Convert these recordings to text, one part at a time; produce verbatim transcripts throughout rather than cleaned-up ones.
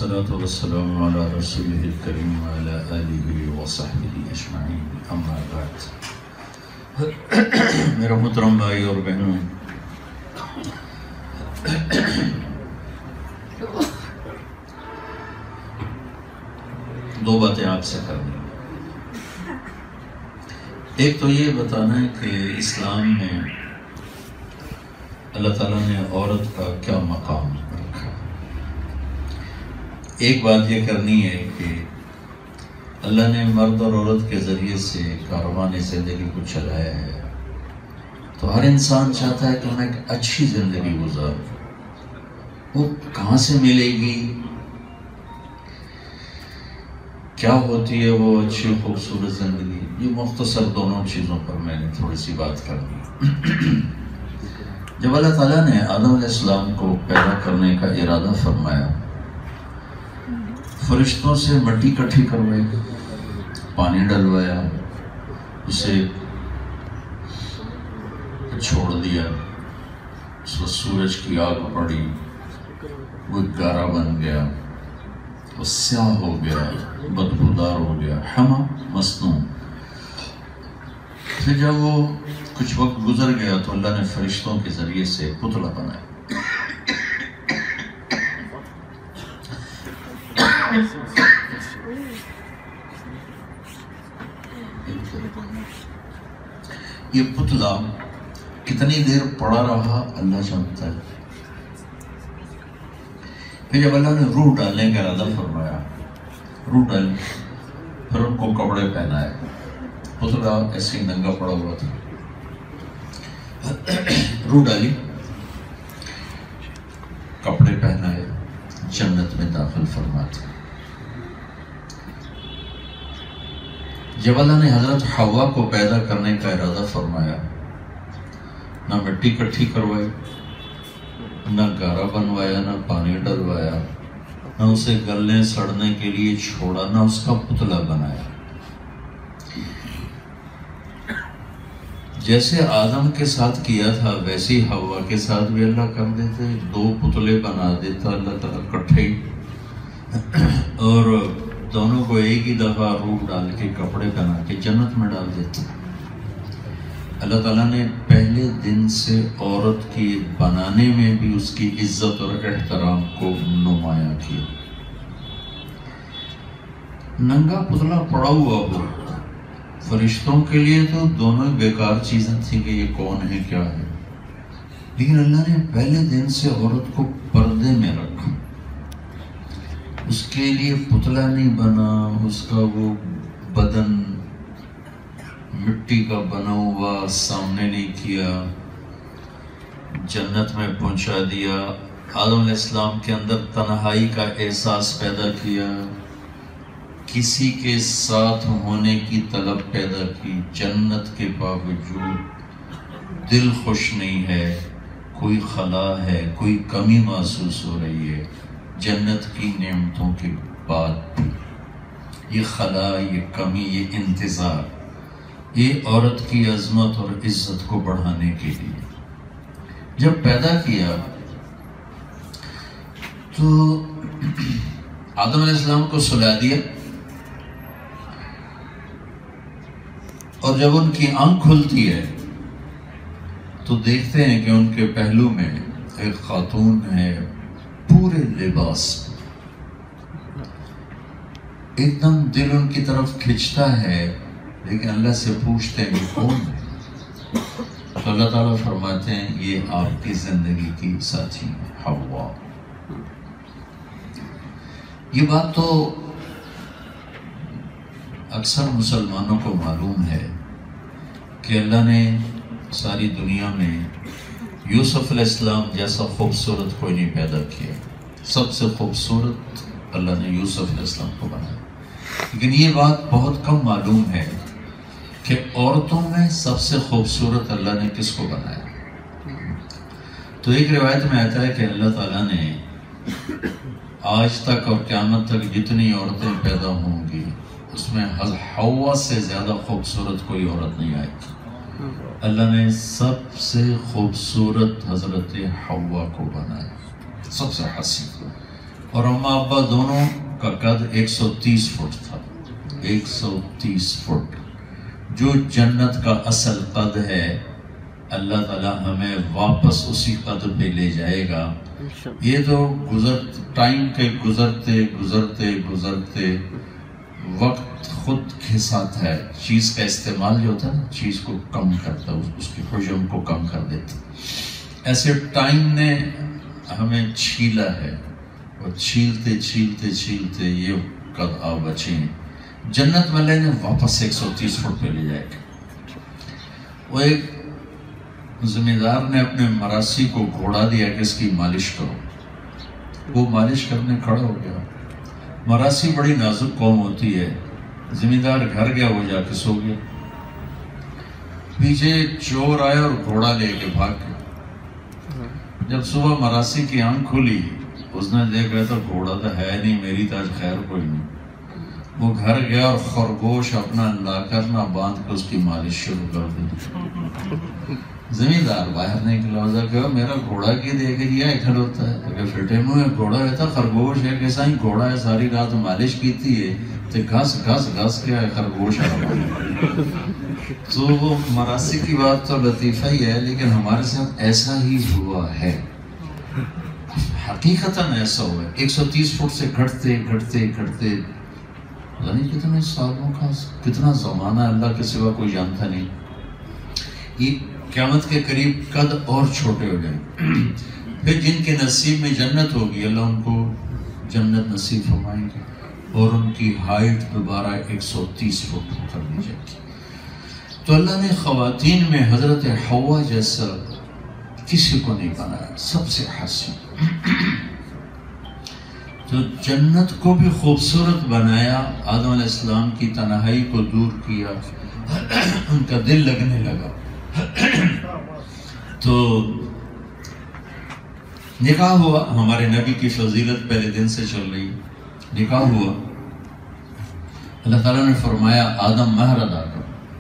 والصلاة والسلام على رسوله الكريم وعلى آله وصحبه أجمعين أما بعد. میرا محترم بھائی اور بہنوں، دو باتیں آپ سے کرنی ہیں. ایک تو یہ بتانا ہے کہ اسلام میں اللہ تعالیٰ نے عورت کا کیا مقام رکھا. ایک بات یہ کرنی ہے کہ اللہ نے مرد اور عورت کے ذریعے سے کاروان زندگی کو چلایا ہے، تو ہر انسان چاہتا ہے کہ میں ایک اچھی زندگی گزاروں. وہ کہاں سے ملے گی، کیا ہوتی ہے وہ اچھی خوبصورت زندگی؟ یہ مختصر دونوں چیزوں پر میں نے تھوڑی سی بات کرنی. جب اللہ تعالیٰ نے آدم علیہ السلام کو پیدا کرنے کا ارادہ فرمایا، فرشتوں سے مٹی کٹھی کروائی، پانی ڈلوایا، اسے چھوڑ دیا، اس کو سورج کی آگ پڑی، وہ گارا بن گیا، وہ سیاہ ہو گیا، بدبودار ہو گیا، حما مصنوع. پھر جب وہ کچھ وقت گزر گیا تو اللہ نے فرشتوں کے ذریعے سے پتلا بنایا. یہ پتلا کتنی دیر پڑا رہا اللہ جانتا ہے. پھر جب اللہ نے روح ڈالنے کا ارادہ فرمایا، روح ڈالی، پھر ان کو کپڑے پہنائے. پتلا ایسے ہی ننگا پڑا ہوا تھا، روح ڈالی، کپڑے پہنائے، جنت میں داخل فرماتے. جب اللہ نے حضرت حوا کو پیدا کرنے کا ارادہ فرمایا، نہ مٹی کٹھی کروائی، نہ گارا بنوایا، نہ پانی ڈلوایا، نہ اسے گلنے سڑنے کے لیے چھوڑا، نہ اس کا پتلا بنایا. جیسے آدم کے ساتھ کیا تھا ویسے ہی حوا کے ساتھ بھی اللہ کر دیتے. دو پتلے بنا دیتا اللہ تعالیٰ کٹھے، اور دونوں کو ایک ہی دفعہ روح ڈال کے کپڑے بنا کے جنت میں ڈال دیتا. اللہ تعالیٰ نے پہلے دن سے عورت کی بنانے میں بھی اس کی عزت اور احترام کو نمایاں کیا. ننگا پتلا پڑا ہوا ہو، فرشتوں کے لیے تو دونوں بیکار چیزیں تھیں کہ یہ کون ہے کیا ہے، لیکن اللہ نے پہلے دن سے عورت کو پردے میں رکھا. اس کے لیے پتلا نہیں بنا، اس کا وہ بدن مٹی کا بنا ہوا سامنے نہیں کیا، جنت میں پہنچا دیا. آدم علیہ السلام کے اندر تنہائی کا احساس پیدا کیا، کسی کے ساتھ ہونے کی طلب پیدا کی. جنت کے باوجود دل خوش نہیں ہے، کوئی خلا ہے، کوئی کمی محسوس ہو رہی ہے. جنت کی نعمتوں کے بعد یہ خلا، یہ کمی، یہ انتظار، یہ عورت کی عظمت اور عزت کو بڑھانے کے لیے. جب پیدا کیا تو آدم علیہ السلام کو سلا دیا، اور جب ان کی آنکھ کھلتی ہے تو دیکھتے ہیں کہ ان کے پہلو میں ایک خاتون ہے پورے لباس. ایک دم دل ان کی طرف کھنچتا ہے، لیکن اللہ سے پوچھتے ہیں کہ کون ہے؟ تو اللہ تعالیٰ فرماتے ہیں یہ آپ کی زندگی کی ساتھی ہے حوا. یہ بات تو اکثر مسلمانوں کو معلوم ہے کہ اللہ نے ساری دنیا میں یوسف علیہ السلام جیسا خوبصورت کوئی نہیں پیدا کیا. سب سے خوبصورت اللہ نے یوسف علیہ السلام کو بنایا. لیکن یہ بات بہت کم معلوم ہے کہ عورتوں میں سب سے خوبصورت اللہ نے کس کو بنایا. تو ایک روایت میں آتا ہے کہ اللہ تعالیٰ نے آج تک اور قیامت تک جتنی عورتیں پیدا ہوں گی اس میں حوا سے زیادہ خوبصورت کوئی عورت نہیں آئی. اللہ نے سب سے خوبصورت حضرت حوا کو بنایا، سب سے حسین. اور اماں ابا دونوں کا قد ایک سو تیس فٹ تھا، ایک سو تیس فٹ، جو جنت کا اصل قد ہے اللہ تعالیٰ ہمیں واپس اسی قد پہ لے جائے گا۔ یہ تو گزر ٹائم کے گزرتے گزرتے گزرتے وقت خود کے ساتھ ہے، چیز کا استعمال جو ہوتا ہے نا، چیز کو کم کرتا ہے، اس کی حجم کو کم کر دیتا، ایسے ٹائم نے ہمیں چھیلا ہے، اور چھیلتے چھیلتے چھیلتے یہ قد آ بچے ہیں۔ جنت والے نے واپس ایک سو تیس فٹ پہ لے جائے گا۔ وہ ایک زمیندار نے اپنے مراسی کو گھوڑا دیا کہ اس کی مالش کرو، وہ مالش کرنے کھڑا ہو گیا۔ مراسی بڑی نازک قوم ہوتی ہے، زمیندار گھر گیا، وہ جا کے سو گیا۔ پیچھے چور آیا اور گھوڑا لے کے بھاگ گیا۔ جب صبح مراسی کی آنکھ کھلی، اس نے دیکھا تو گھوڑا تو ہے نہیں، میری تو آج خیر کوئی نہیں۔ وہ گھر گیا اور خرگوش اپنا لا کر نہ باندھ کے اس کی مالش شروع کر دی۔ زمیندار باہر نکلا، اسے کہا میرا گھوڑا کی دیکھ لیا اکھڑ ہوتا ہے، اگر فٹے منہ گھوڑا رہتا، خرگوش ہے کیسا ہی گھوڑا ہے، ساری رات مالش کیتی ہے تو گھس گھس گھس کے خرگوش آ رہا۔ تو وہ مراسی کی بات تو لطیفہ ہی ہے، لیکن ہمارے ساتھ ایسا ہی ہوا ہے، حقیقتاً ایسا ہوا ہے۔ ایک سو تیس فٹ سے گھٹتے گھٹتے گھٹتے پتہ نہیں کتنے سالوں کا، کتنا زمانہ اللہ کے سوا کوئی جانتا نہیں، یہ قیامت کے قریب قد اور چھوٹے ہو جائیں۔ پھر جن کے نصیب میں جنت ہوگی اللہ ان کو جنت نصیب فرمائیں گے، اور ان کی ہائٹ دوبارہ ایک سو تیس فٹ کر دی جائے گی۔ تو اللہ نے خواتین میں حضرت حوا جیسا کسی کو نہیں بنایا، سب سے حسین۔ تو جنت کو بھی خوبصورت بنایا، آدم علیہ السلام کی تنہائی کو دور کیا، ان کا دل لگنے لگا۔ تو نکاح ہوا، ہمارے نبی کی فضیلت پہلے دن سے چل رہی، نکاح ہوا، اللہ تعالیٰ نے فرمایا آدم مہر ادا کرو۔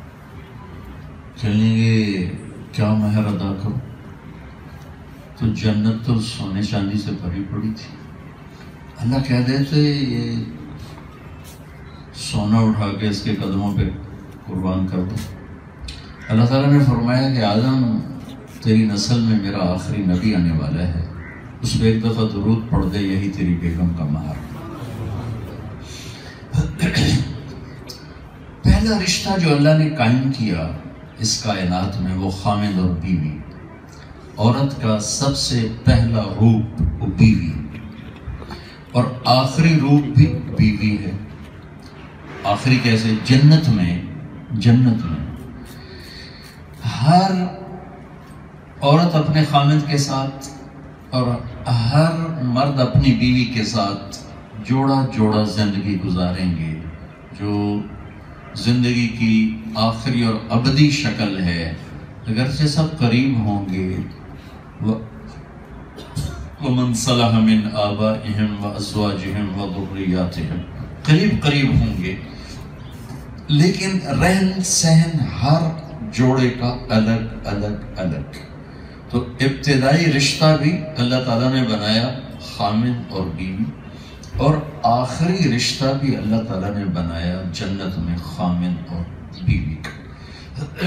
کہنے گے کیا مہر ادا کرو؟ تو جنت تو سونے چاندی سے بھری پڑی تھی، اللہ کہہ دیتے یہ سونا اٹھا کے اس کے قدموں پہ قربان کر دو۔ اللہ تعالیٰ نے فرمایا کہ آدم تیری نسل میں میرا آخری نبی آنے والا ہے، اس پہ ایک دفعہ درود پڑھ دے، یہی تیری بیگم کا مہر۔ پہلا رشتہ جو اللہ نے قائم کیا اس کائنات میں وہ خامد اور بیوی، عورت کا سب سے پہلا روپ وہ بیوی، اور آخری روپ بھی بیوی ہے۔ آخری کیسے؟ جنت میں جنت میں ہر عورت اپنے خامد کے ساتھ اور ہر مرد اپنی بیوی کے ساتھ جوڑا جوڑا زندگی گزاریں گے، جو زندگی کی آخری اور ابدی شکل ہے۔ اگرچہ سب قریب ہوں گے، وَمَنْ صَلَحَ مِنْ آبَائِهِمْ وَأَزْوَاجِهِمْ وَذُرِّيَّاتِهِمْ، قریب قریب ہوں گے، لیکن رہن سہن ہر جوڑے کا الگ الگ الگ۔ تو ابتدائی رشتہ بھی اللہ تعالیٰ نے بنایا خامد اور بیوی، اور آخری رشتہ بھی اللہ تعالیٰ نے بنایا جنت میں خامد اور بیوی کا۔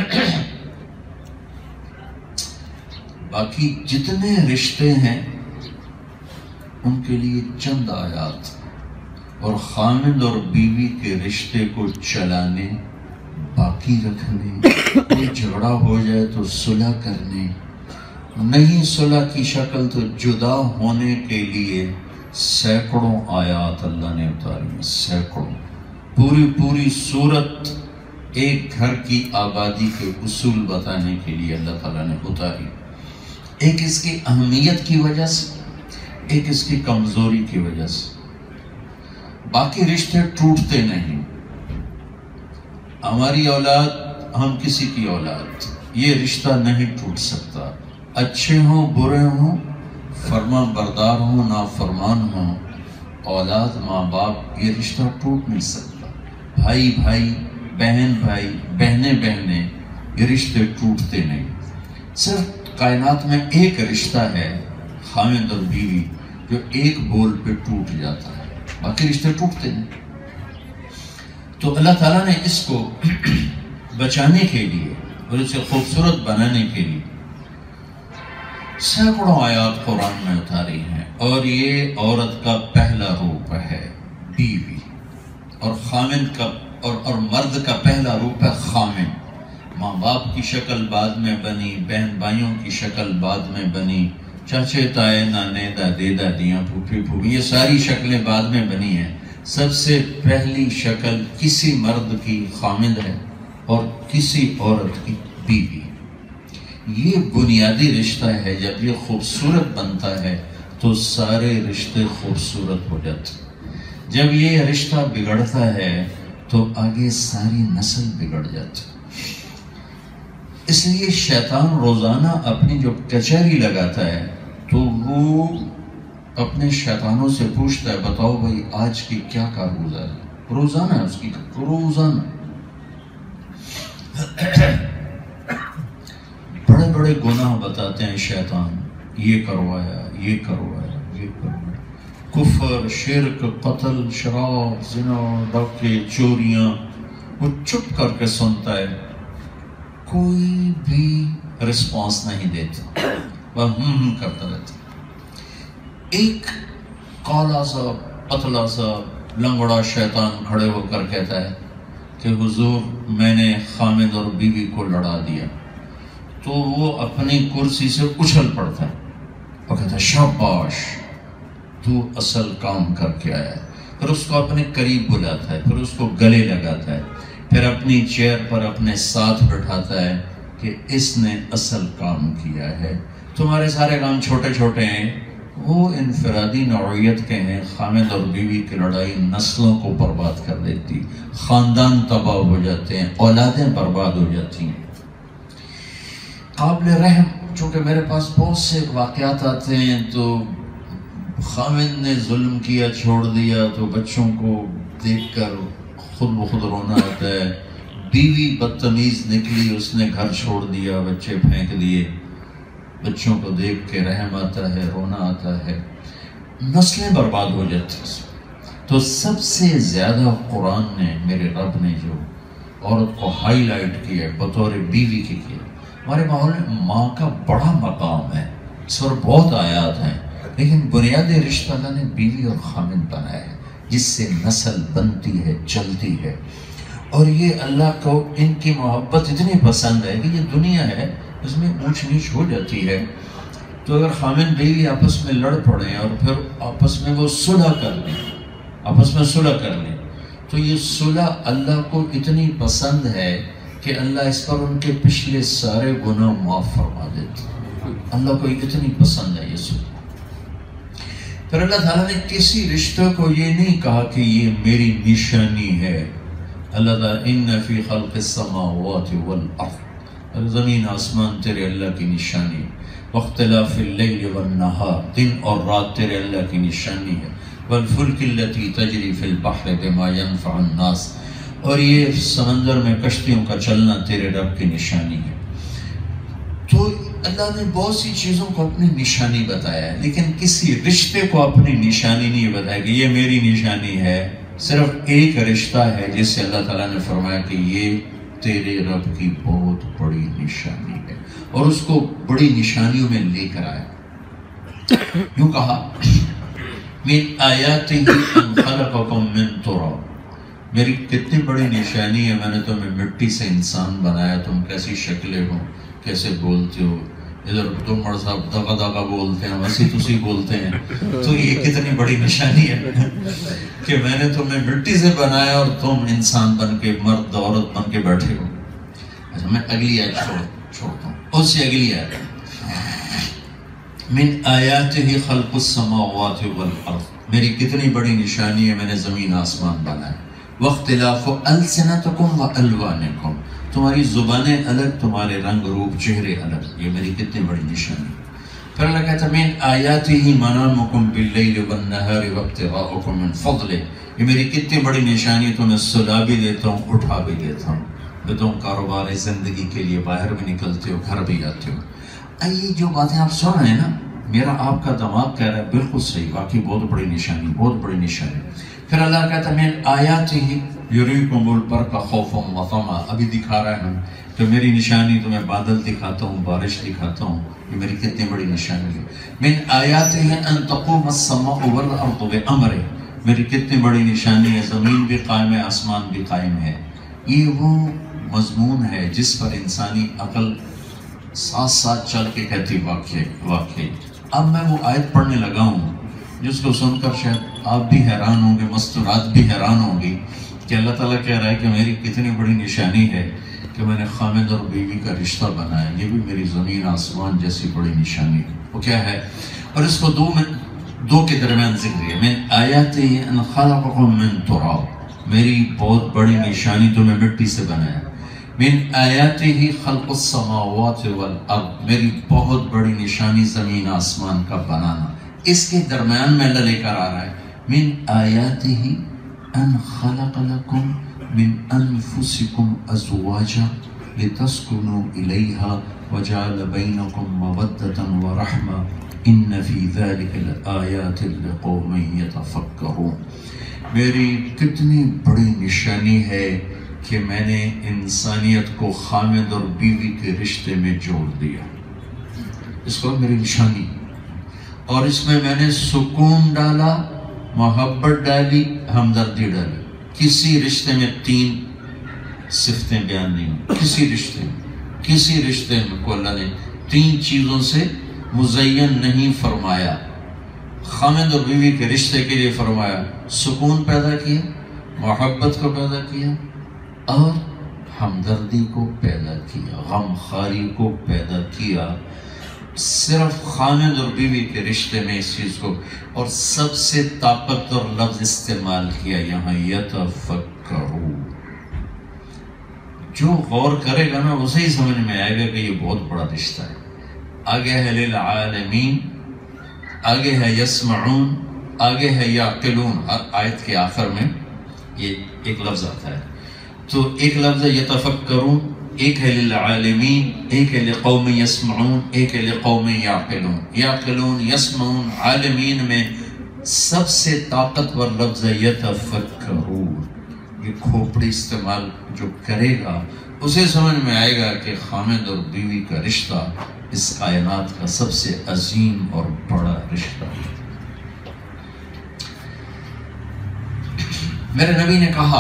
باقی جتنے رشتے ہیں ان کے لیے چند آیات، اور خامد اور بیوی کے رشتے کو چلانے، باقی رکھنے، کوئی جھگڑا ہو جائے تو صلح کرنے، نہیں صلح کی شکل تو جدا ہونے کے لیے سینکڑوں آیات اللہ نے اتاری ہیں، سینکڑوں، پوری پوری سورت ایک گھر کی آبادی کے اصول بتانے کے لیے اللہ تعالیٰ نے اتاری، ایک اس کی اہمیت کی وجہ سے، ایک اس کی کمزوری کی وجہ سے۔ باقی رشتے ٹوٹتے نہیں، ہماری اولاد ہم کسی کی اولاد، یہ رشتہ نہیں ٹوٹ سکتا، اچھے ہوں برے ہوں، فرما بردار ہوں نافرمان ہوں، اولاد ماں باپ، یہ رشتہ ٹوٹ نہیں سکتا، بھائی بھائی، بہن بھائی، بہنیں بہنیں، یہ رشتے ٹوٹتے نہیں۔ صرف کائنات میں ایک رشتہ ہے خامد اور بیوی، جو ایک بول پہ ٹوٹ جاتا ہے، باقی رشتے ٹوٹتے ہیں۔ تو اللہ تعالیٰ نے اس کو بچانے کے لیے اور اسے خوبصورت بنانے کے لیے سینکڑوں آیات قرآن میں اتاری ہیں، اور یہ عورت کا پہلا روپ ہے بیوی، اور خامند کا اور, اور مرد کا پہلا روپ ہے خامند۔ ماں باپ کی شکل بعد میں بنی، بہن بھائیوں کی شکل بعد میں بنی، چاچے تائے نانے دادے دادیاں پھوپھی پھوپھی، یہ ساری شکلیں بعد میں بنی ہیں۔ سب سے پہلی شکل کسی مرد کی خامند ہے اور کسی عورت کی بیوی۔ یہ بنیادی رشتہ ہے، جب یہ خوبصورت بنتا ہے تو سارے رشتے خوبصورت ہو جاتے ہیں۔ جب یہ رشتہ بگڑتا ہے تو آگے ساری نسل بگڑ جاتی۔ اس لیے شیطان روزانہ اپنی جو کچہری لگاتا ہے تو وہ اپنے شیطانوں سے پوچھتا ہے، بتاؤ بھائی آج کی کیا کارگزار ہے؟ روزانہ ہے اس کی، روزانہ بڑے بڑے گناہ بتاتے ہیں شیطان، یہ کروایا، یہ کروایا، یہ کروایا، کفر، شرک، قتل، شراب، زنا، ڈاکے، چوریاں، وہ چپ کر کے سنتا ہے، کوئی بھی رسپانس نہیں دیتا، وہ ہم ہم کرتا رہتا۔ ایک کالا سا پتلا سا لنگڑا شیطان کھڑے ہو کر کہتا ہے کہ حضور میں نے خامد اور بیوی کو لڑا دیا، تو وہ اپنی کرسی سے اچھل پڑتا ہے اور کہتا ہے شاباش تو اصل کام کر کے آیا ہے۔ پھر اس کو اپنے قریب بلاتا ہے، پھر اس کو گلے لگاتا ہے، پھر اپنی چیئر پر اپنے ساتھ بٹھاتا ہے کہ اس نے اصل کام کیا ہے، تمہارے سارے کام چھوٹے چھوٹے ہیں، وہ انفرادی نوعیت کے ہیں۔ خامد اور بیوی کی لڑائی نسلوں کو برباد کر دیتی، خاندان تباہ ہو جاتے ہیں، اولادیں برباد ہو جاتی ہیں۔ قابل رحم، چونکہ میرے پاس بہت سے واقعات آتے ہیں، تو خامد نے ظلم کیا چھوڑ دیا تو بچوں کو دیکھ کر خود بخود رونا آتا ہے، بیوی بدتمیز نکلی، اس نے گھر چھوڑ دیا، بچے پھینک دیے، بچوں کو دیکھ کے رحم آتا ہے، رونا آتا ہے، نسلیں برباد ہو جاتی ہیں۔ تو سب سے زیادہ قرآن نے، میرے رب نے جو عورت کو ہائی لائٹ کیا بطور بیوی کے کیا، ہمارے ماحول میں ماں کا بڑا مقام ہے، اس پر بہت آیات ہیں، لیکن بنیادی رشتہ اللہ نے بیوی اور خامند بنایا ہے، جس سے نسل بنتی ہے، چلتی ہے۔ اور یہ اللہ کو ان کی محبت اتنی پسند ہے کہ یہ دنیا ہے اس میں اونچ نیچ ہو جاتی ہے، تو اگر خامند بیوی آپس میں لڑ پڑیں اور پھر آپس میں وہ صلح کر لیں، آپس میں صلح کر لیں، تو یہ صلح اللہ کو اتنی پسند ہے کہ اللہ اس پر ان کے پچھلے سارے گناہ معاف فرما دیتے۔ اللہ کو اتنی پسند ہے یہ صلح۔ پھر اللہ تعالیٰ نے کسی رشتہ کو یہ نہیں کہا کہ یہ میری نشانی ہے۔ اللہ تعالیٰ ان فی خلق السماوات والارض، زمین آسمان تیرے اللہ کی نشانی ہے، واختلاف اللیل والنہار، دن اور رات تیرے اللہ کی نشانی ہے، والفلک التی تجری فی البحر بما ينفع الناس، اور یہ سمندر میں کشتیوں کا چلنا تیرے رب کی نشانی ہے۔ تو اللہ نے بہت سی چیزوں کو اپنی نشانی بتایا ہے، لیکن کسی رشتے کو اپنی نشانی نہیں بتایا کہ یہ میری نشانی ہے۔ صرف ایک رشتہ ہے جس سے اللہ تعالیٰ نے فرمایا کہ یہ تیرے رب کی بہت بڑی نشانی ہے، اور اس کو بڑی نشانیوں میں لے کر آیا۔ یوں کہا من آیاتہ ان خلقکم من تراب، میری کتنی بڑی نشانی ہے، میں نے تمہیں مٹی سے انسان بنایا، تم کیسی شکلیں ہو، کیسے بولتے ہو، ادھر تم مر صاحب دغا دغا بولتے ہیں، ویسی تسی بولتے ہیں، تو یہ کتنی بڑی نشانی ہے کہ میں نے تمہیں مٹی سے بنایا اور تم انسان بن کے، مرد عورت بن کے بیٹھے ہو۔ اچھا میں اگلی آیت چھوڑ چھوڑتا ہوں، اس سے اگلی آیت من آیاتہ خلق السماوات والارض، میری کتنی بڑی نشانی ہے، میں نے زمین آسمان بنایا، واختلاف السنتکم والوانکم، تمہاری زبانیں الگ، تمہارے رنگ روپ چہرے الگ، یہ میری کتنی بڑی نشانی ہے۔ پھر اللہ کہتا ہے من آیاتہ منامکم باللیل والنہار وابتغاؤکم من فضلہ، یہ میری کتنی بڑی نشانی ہے، تمہیں سلا بھی دیتا ہوں، اٹھا بھی دیتا ہوں، پھر تم کاروبار زندگی کے لیے باہر بھی نکلتے ہو، گھر بھی آتے ہو۔ یہ جو باتیں آپ سن رہے ہیں نا، میرا آپ کا دماغ کہہ رہا ہے بالکل صحیح، واقعی بہت بڑی نشانی، بہت بڑی نشانی۔ پھر اللہ کہتا ہے من آیاتہ یریکم البرق خوفا وطمعا، ابھی دکھا رہا ہے کہ میری نشانی تو میں بادل دکھاتا ہوں، بارش دکھاتا ہوں، یہ میری کتنی بڑی نشانی ہے۔ من آیاتہ ان تقوم السماء والارض بامرہ، میری کتنی بڑی نشانی ہے، زمین بھی قائم ہے، آسمان بھی قائم ہے۔ یہ وہ مضمون ہے جس پر انسانی عقل ساتھ ساتھ چل کے کہتی واقعی واقعی۔ اب میں وہ آیت پڑھنے لگا ہوں جس کو سن کر شاید آپ بھی حیران ہوں گے، مستورات بھی حیران ہوں گی کہ اللہ تعالیٰ کہہ رہا ہے کہ میری کتنی بڑی نشانی ہے کہ میں نے خامد اور بیوی کا رشتہ بنایا، یہ بھی میری زمین آسمان جیسی بڑی نشانی ہے۔ وہ کیا ہے؟ اور اس کو دو میں دو کے درمیان ذکر ہے۔ من آیاتہ ان خلقکم من تراب، میری بہت بڑی نشانی تو میں مٹی سے بنایا۔ من آیاتہ خلق السماوات والارض، میری بہت بڑی نشانی زمین آسمان کا بنانا۔ اس کے درمیان میں اللہ لے کر آ رہا ہے من آیاتہ ان خلق لکم من انفسکم ازواجا لتسکنوا الیہا وجعل بینکم مودۃ ورحمہ ان فی ذلک لآیات لقوم یتفکرون۔ میری کتنی بڑی نشانی ہے کہ میں نے انسانیت کو خامد اور بیوی کے رشتے میں جوڑ دیا، اس کو میری نشانی۔ اور اس میں میں نے سکون ڈالا، محبت ڈالی، ہمدردی ڈالی۔ کسی رشتے میں تین صفتیں بیان نہیں ہوئی، کسی رشتے میں کسی رشتے میں کو اللہ نے تین چیزوں سے مزین نہیں فرمایا۔ خامد اور بیوی کے رشتے کے لیے فرمایا سکون پیدا کیا، محبت کو پیدا کیا اور ہمدردی کو پیدا کیا، غم خاری کو پیدا کیا۔ صرف خامد اور بیوی کے رشتے میں اس چیز کو، اور سب سے طاقتور لفظ استعمال کیا یہاں یتفکرون۔ جو غور کرے گا نا اسے ہی سمجھ میں آئے گا کہ یہ بہت بڑا رشتہ ہے۔ آگے ہے للعالمین، آگے ہے یسمعون، آگے ہے یعقلون۔ ہر آیت کے آخر میں یہ ایک لفظ آتا ہے، تو ایک لفظ ہے یتفکرون، ایک ہے للعالمین، ایک ہے لقوم یسمعون، ایک ہے لقوم یعقلون۔ یعقلون، یسمعون، عالمین میں سب سے طاقتور لفظ ہے یتفکرون۔ یہ کھوپڑی استعمال جو کرے گا اسے سمجھ میں آئے گا کہ خامد اور بیوی کا رشتہ اس کائنات کا سب سے عظیم اور بڑا رشتہ ہے۔ میرے نبی نے کہا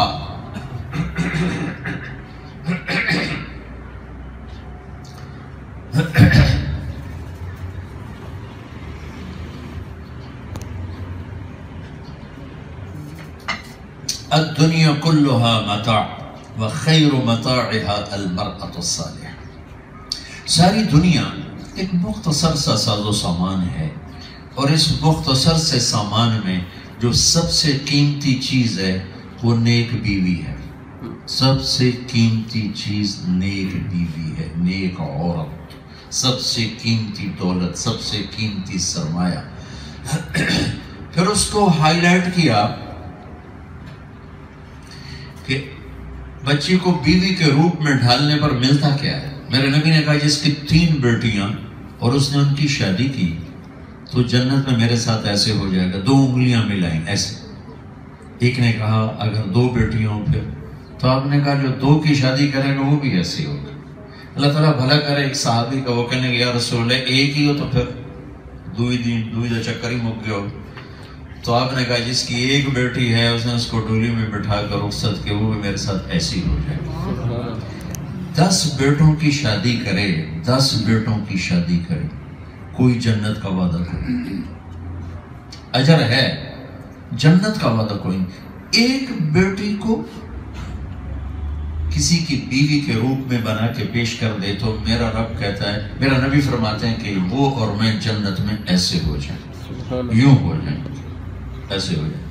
الدنیا کلها متاع وخیر متاعها المرأة الصالحة۔ ساری دنیا ایک مختصر سا ساز و سامان ہے، اور اس مختصر سے سامان میں جو سب سے قیمتی چیز ہے وہ نیک بیوی ہے۔ سب سے قیمتی چیز نیک بیوی ہے، نیک عورت، سب سے قیمتی دولت، سب سے قیمتی سرمایہ۔ پھر اس کو ہائی لائٹ کیا کہ بچی کو بیوی کے روپ میں ڈھالنے پر ملتا کیا ہے۔ میرے نبی نے کہا جس کی تین بیٹیاں اور اس نے ان کی شادی کی تو جنت میں میرے ساتھ ایسے ہو جائے گا، دو انگلیاں ملائیں ایسے۔ ایک نے کہا اگر دو بیٹیاں ہوں پھر، تو آپ نے کہا جو دو کی شادی کرے گا وہ بھی ایسے ہوگا۔ اللہ تعالیٰ بھلا کرے ایک صحابی کا، وہ کہنے کہ یا رسول اللہ ایک ہی ہو تو پھر دوئی دین دوئی دا چکر ہی مک گیا ہو۔ تو آپ نے کہا جس کی ایک بیٹی ہے اس نے اس کو ڈولی میں بٹھا کر رخصت کے، وہ بھی میرے ساتھ ایسی ہو جائے۔ دس بیٹوں کی شادی کرے، دس بیٹوں کی شادی کرے، کوئی جنت کا وعدہ کرے، اجر ہے، جنت کا وعدہ کوئی نہیں۔ ایک بیٹی کو کسی کی بیوی کے روپ میں بنا کے پیش کر دے تو میرا رب کہتا ہے، میرا نبی فرماتے ہیں کہ وہ اور میں جنت میں ایسے ہو جائیں، یوں ہو جائیں، ایسے ہو جائیں۔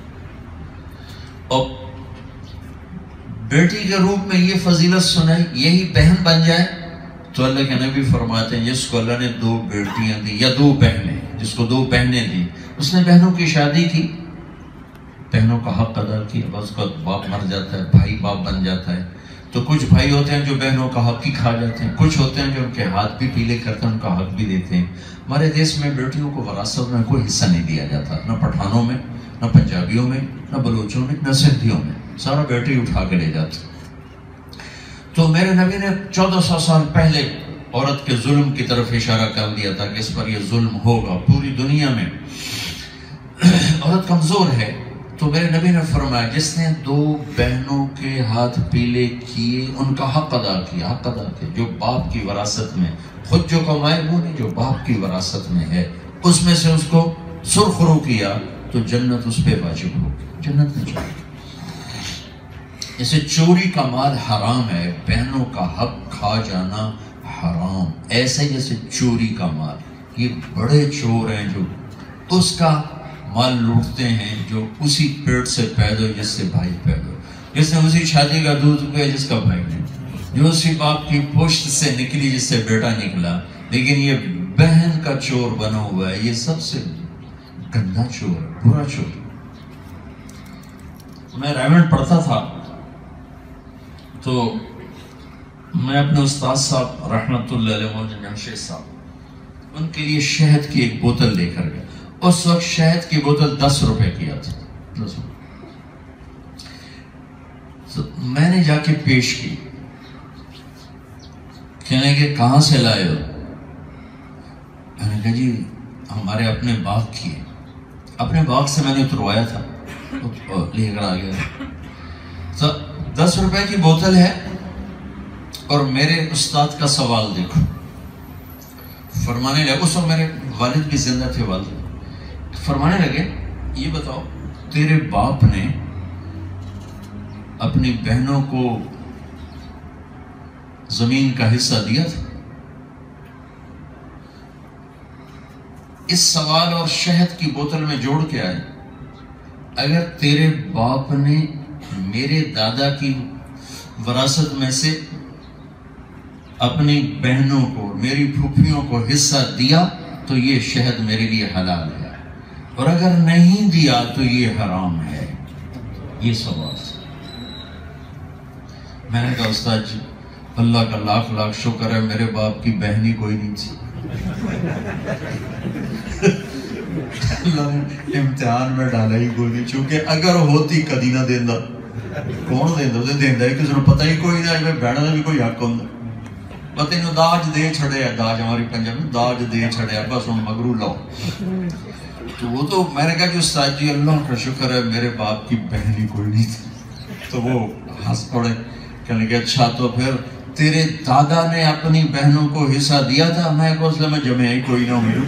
اور بیٹی کے روپ میں یہ فضیلت سنائی، یہی بہن بن جائے تو اللہ کے نبی فرماتے ہیں جس کو اللہ نے دو بیٹیاں دی یا دو بہنیں، جس کو دو بہنیں دی، اس نے بہنوں کی شادی کی، بہنوں کا حق ادا کیا، بس کا باپ مر جاتا ہے، بھائی باپ بن جاتا ہے، تو کچھ بھائی ہوتے ہیں جو بہنوں کا حق ہی کھا جاتے ہیں، کچھ ہوتے ہیں جو ان کے ہاتھ بھی پیلے کرتے ہیں، ان کا حق بھی دیتے ہیں۔ ہمارے دیش میں بیٹیوں کو وراثت میں کوئی حصہ نہیں دیا جاتا، نہ پٹھانوں میں، نہ پنجابیوں میں، نہ بلوچوں میں، نہ سندھیوں میں، سارا بیٹے اٹھا کے لے جاتے۔ تو میرے نبی نے چودہ سو سال پہلے عورت کے ظلم کی طرف اشارہ کر دیا تھا کہ اس پر یہ ظلم ہوگا پوری دنیا میں، عورت کمزور ہے۔ تو میرے نبی نے فرمایا جس نے دو بہنوں کے ہاتھ پیلے کیے ان کا حق ادا کیا، حق ادا کیا، جو باپ کی وراثت میں، خود جو کمائے وہ نہیں، جو باپ کی وراثت میں ہے اس میں سے اس کو سرخرو کیا تو جنت اس پہ واجب ہوگی، جنت میں جائے گی۔ جیسے چوری کا مال حرام ہے، بہنوں کا حق کھا جانا حرام، ایسے جیسے چوری کا مال، یہ بڑے چور ہیں جو اس کا مال لوٹتے ہیں جو اسی پیٹ سے پیدا ہو جس سے بھائی پیدا ہو، جس نے اسی شادی کا دودھ پیا جس کا بھائی نے، جو اسی باپ کی پشت سے نکلی جس سے بیٹا نکلا، لیکن یہ بہن کا چور بنا ہوا ہے، یہ سب سے گندا چور ہے، برا چور۔ میں رائیونڈ پڑھتا تھا تو میں اپنے استاد صاحب رحمت اللہ علیہ مولانا جمشید صاحب ان کے لیے شہد کی ایک بوتل لے کر گیا۔ اس وقت شہد کی بوتل دس روپے کی آتی تھی، تو میں نے جا کے پیش کی، کہنے کہ کہاں سے لائے ہو؟ میں نے کہا جی ہمارے اپنے باغ کی ہے، اپنے باغ سے میں نے اتروایا تھا، لے کر آ گیا۔ تو دس روپے کی بوتل ہے اور میرے استاد کا سوال دیکھو، فرمانے لگے، اس وقت میرے والد بھی زندہ تھے، والد فرمانے لگے یہ بتاؤ تیرے باپ نے اپنی بہنوں کو زمین کا حصہ دیا تھا؟ اس سوال اور شہد کی بوتل میں جوڑ کے آئے، اگر تیرے باپ نے میرے دادا کی وراثت میں سے اپنی بہنوں کو، میری پھوپھیوں کو حصہ دیا تو یہ شہد میرے لیے حلال ہے، اور اگر نہیں دیا تو یہ حرام ہے۔ یہ سوال میں نے کہا استاد جی اللہ کا لاکھ لاکھ شکر ہے میرے باپ کی بہن ہی کوئی نہیں تھی، اللہ نے امتحان میں ڈالا ہی کوئی نہیں، چونکہ اگر ہوتی کدی نہ دینا، کون دینا اسے دینا ہے، کسی نے پتہ ہی کوئی نہیں، بہن کا بھی کوئی حق ہوتا، پتہ نہیں داج دے چھڑے ہے، داج ہماری پنجاب میں داج دے چھڑے ہے، بس ہم مگرو لاؤ۔ تو وہ تو میں نے کہا کہ استاد جی اللہ کا شکر ہے میرے باپ کی بہن ہی کوئی نہیں تھی۔ تو وہ ہنس پڑے، کہنے کہ اچھا تو پھر تیرے دادا نے اپنی بہنوں کو حصہ دیا تھا؟ میں کہا اس لئے میں جمع ہی کوئی نہ ہوں،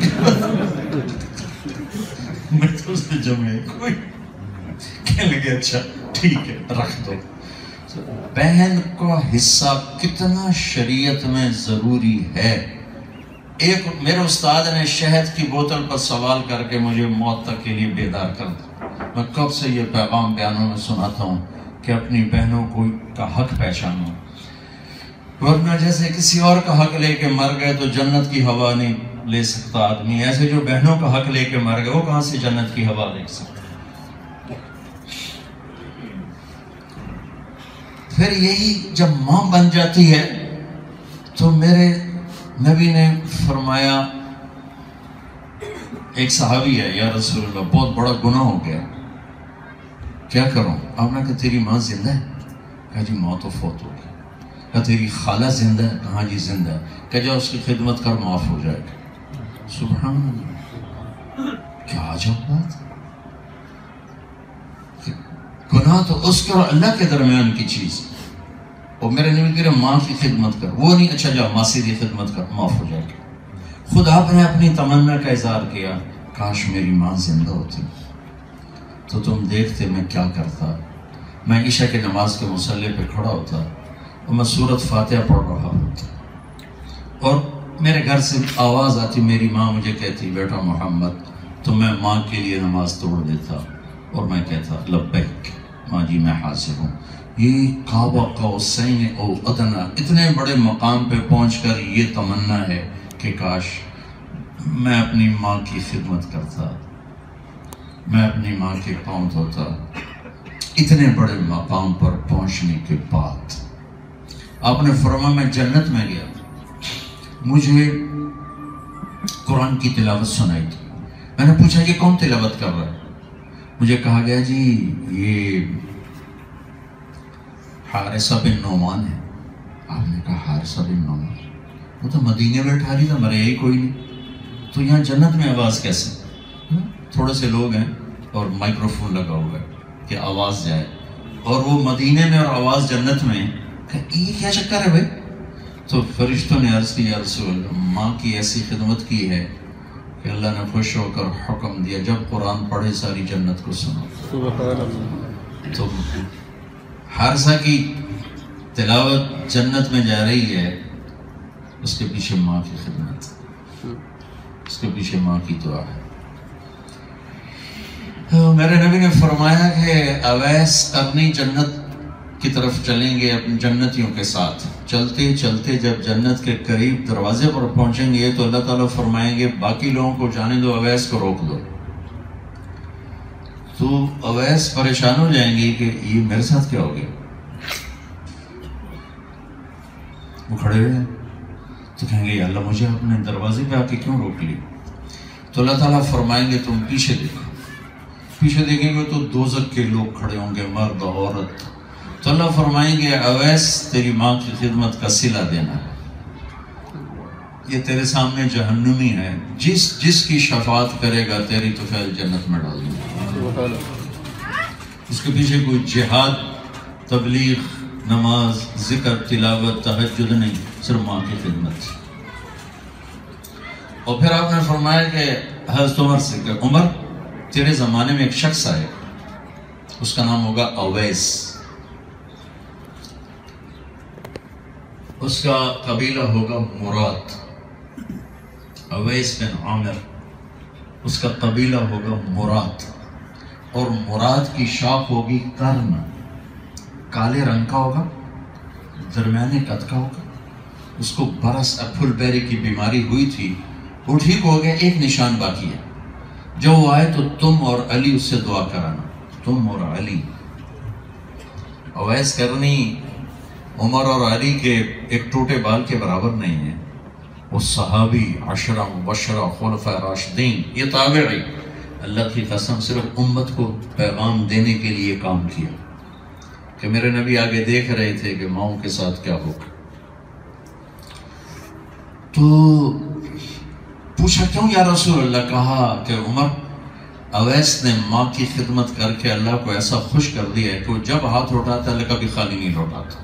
میں تو اس نے جمع ہی کوئی، کہنے کہ اچھا ٹھیک ہے رکھ دو۔ بہن کا حصہ کتنا شریعت میں ضروری ہے۔ ایک میرے استاد نے شہد کی بوتل پر سوال کر کے مجھے موت تک کے لیے بیدار کر دیا۔ میں کب سے یہ پیغام بیانوں میں سناتا ہوں کہ اپنی بہنوں کو کا حق پہچانو، ورنہ جیسے کسی اور کا حق لے کے مر گئے تو جنت کی ہوا نہیں لے سکتا آدمی، ایسے جو بہنوں کا حق لے کے مر گئے وہ کہاں سے جنت کی ہوا لے سکتا۔ پھر یہی جب ماں بن جاتی ہے تو میرے نبی نے فرمایا، ایک صحابی ہے، یا رسول اللہ بہت بڑا گناہ ہو گیا، کیا کروں؟ آپ نے کہا تیری ماں زندہ ہے؟ کہا جی ماں تو فوت ہو گئی۔ کہا تیری خالہ زندہ ہے؟ کہا جی زندہ ہے۔ کہا جا اس کی خدمت کر معاف ہو جائے گا۔ سبحان اللہ، کیا عجب بات، گناہ تو اس کے اور اللہ کے درمیان کی چیز، اور میرے نبی کہہ رہے ماں کی خدمت کر، وہ نہیں اچھا جا ماسی کی خدمت کر معاف ہو جائے گا۔ خود آپ نے اپنی تمنا کا اظہار کیا، کاش میری ماں زندہ ہوتی تو تم دیکھتے میں کیا کرتا۔ میں عشاء کی نماز کے مصلی پہ کھڑا ہوتا اور میں سورۃ فاتحہ پڑھ رہا ہوتا، اور میرے گھر سے آواز آتی، میری ماں مجھے کہتی بیٹا محمد، تو میں ماں کے لیے نماز توڑ دیتا اور میں کہتا لبیک ماں جی میں حاضر ہوں۔ یہ کعبہ قوسین او ادنا، اتنے بڑے مقام پہ پہنچ کر یہ تمنا ہے کہ کاش میں اپنی ماں کی خدمت کرتا، میں اپنی ماں کے پاؤں دھوتا۔ اتنے بڑے مقام پر پہنچنے کے بعد آپ نے فرمایا میں جنت میں گیا، مجھے قرآن کی تلاوت سنائی تھی، میں نے پوچھا یہ کون تلاوت کر رہا ہے؟ مجھے کہا گیا جی یہ حارثہ بن نعمان ہے۔ آپ نے کہا حارثہ بن نعمان، وہ تو مدینے میں ٹھہری تھا، مرے ہی کوئی نہیں، تو یہاں جنت میں آواز کیسے؟ تھوڑے سے لوگ ہیں اور مائکروفون لگا ہوا ہے کہ آواز جائے، اور وہ مدینے میں اور آواز جنت میں، کہ یہ کیا چکر ہے بھائی؟ تو فرشتوں نے عرض کی یا رسول اللہ، ماں کی ایسی خدمت کی ہے کہ اللہ نے خوش ہو کر حکم دیا جب قرآن پڑھے ساری جنت کو سنو۔ سبحان اللہ۔ تو حارثہ کی تلاوت جنت میں جا رہی ہے، اس کے پیچھے ماں کی خدمت، اس کے پیچھے ماں کی دعا ہے۔ میرے نبی نے فرمایا کہ اویس قرنی جنت کی طرف چلیں گے اپنے جنتیوں کے ساتھ، چلتے چلتے جب جنت کے قریب دروازے پر پہنچیں گے تو اللہ تعالیٰ فرمائیں گے باقی لوگوں کو جانے دو، اویس کو روک دو۔ تو اویس پریشان ہو جائیں گے کہ یہ میرے ساتھ کیا ہو گیا، وہ کھڑے ہوئے ہیں تو کہیں گے یا اللہ مجھے اپنے دروازے پہ آ کے کیوں روک لی؟ تو اللہ تعالیٰ فرمائیں گے تم پیچھے دیکھو، پیچھے دیکھیں گے تو دوزخ کے لوگ کھڑے ہوں گے، مرد عورت۔ تو اللہ فرمائیں گے اویس تیری ماں کی خدمت کا صلہ دینا ہے، یہ تیرے سامنے جہنمی ہے، جس جس کی شفاعت کرے گا تیری تو خیر جنت میں ڈال دوں گا۔ اس کے پیچھے کوئی جہاد، تبلیغ، نماز، ذکر، تلاوت، تہجد نہیں، صرف ماں کی خدمت۔ اور پھر آپ نے فرمایا کہ حضرت عمر سے کہ عمر تیرے زمانے میں ایک شخص آئے، اس کا نام ہوگا اویس، اس کا قبیلہ ہوگا مراد، اویس بن عامر، اس کا قبیلہ ہوگا مراد، اور مراد کی شاخ ہوگی کرن، کالے رنگ کا ہوگا، درمیانے قد کا ہوگا، اس کو برس پھل بیری کی بیماری ہوئی تھی، وہ ٹھیک ہو گیا، ایک نشان باقی ہے، جو وہ آئے تو تم اور علی اس سے دعا کرانا، تم اور علی۔ اویس کرنی عمر اور علی کے ایک ٹوٹے بال کے برابر نہیں ہے، وہ صحابی، عشرہ مبشرہ، خلفاء راشدین، یہ تابعی، اللہ کی قسم صرف امت کو پیغام دینے کے لیے کام کیا کہ میرے نبی آگے دیکھ رہے تھے کہ ماؤں کے ساتھ کیا ہوگا۔ تو پوچھا کیوں یا رسول اللہ؟ کہا کہ عمر اویس نے ماں کی خدمت کر کے اللہ کو ایسا خوش کر دیا ہے کہ وہ جب ہاتھ اٹھاتا اللہ کبھی خالی نہیں لوٹاتا۔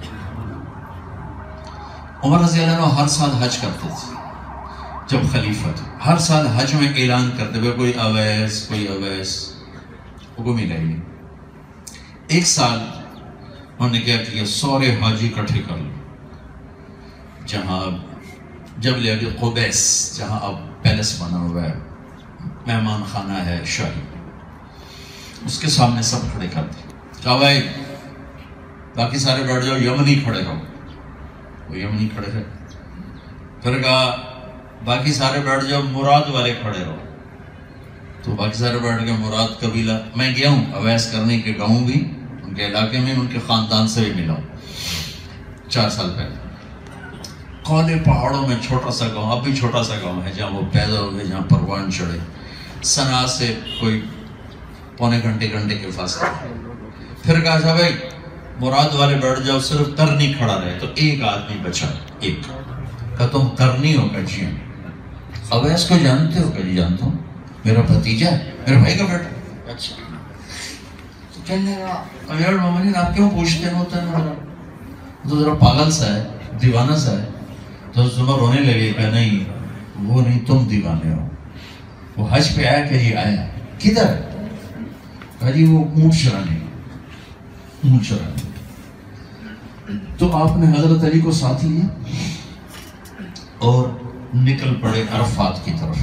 عمر رضی اللہ عنہ ہر سال حج کرتے تھے، جب خلیفہ تھے ہر سال حج میں اعلان کرتے ہوئے کوئی اویس کوئی اویس، وہ کو ملا ہی نہیں۔ ایک سال انہوں نے کیا کیا، سورے حاجی اکٹھے کر لو، جہاں جب لے گئے قبیس، جہاں اب پیلس بنا ہوا ہے، مہمان خانہ ہے شاہی، اس کے سامنے سب کھڑے کر دے، کہا بھائی باقی سارے بیٹھ جاؤ، یمنی کھڑے رہو، وہ یمنی کھڑے رہے۔ پھر کہا باقی سارے بیٹھ جاؤ، مراد والے کھڑے رہو، تو باقی سارے بیٹھ گئے۔ مراد قبیلہ، میں گیا ہوں اویس کرنے کے گاؤں بھی، ان کے علاقے میں، ان کے خاندان سے بھی ملا ہوں چار سال پہلے۔ کالے پہاڑوں میں چھوٹا سا گاؤں، اب بھی چھوٹا سا گاؤں ہے جہاں وہ پیدا ہوئے، جہاں پروان چڑھے، صنعا سے کوئی پونے گھنٹے گھنٹے کے فاصلے۔ پھر کہا تھا بھائی مراد والے بیٹھ جاؤ، صرف کرنی کھڑا رہے، تو ایک آدمی بچا، ایک کہ تم کرنی ہو؟ کہ جی ہاں۔ اویس کو جانتے ہو؟ کہ جی جانتا ہوں، میرا بھتیجا ہے، میرے بھائی کا بیٹا۔ اچھا، تو کہنے لگا امیر المومنین آپ کیوں پوچھتے ہیں؟ ہوتا ہے میرا تو ذرا پاگل سا ہے، دیوانہ سا ہے۔ تو عمر رونے لگے کہ نہیں وہ نہیں، تم دیوانے ہو، وہ حج پہ آیا کہ جی آیا، کدھر؟ کہا جی وہ اونٹ چرانے، اونٹ چرانے۔ تو آپ نے حضرت علی کو ساتھ لیا اور نکل پڑے عرفات کی طرف۔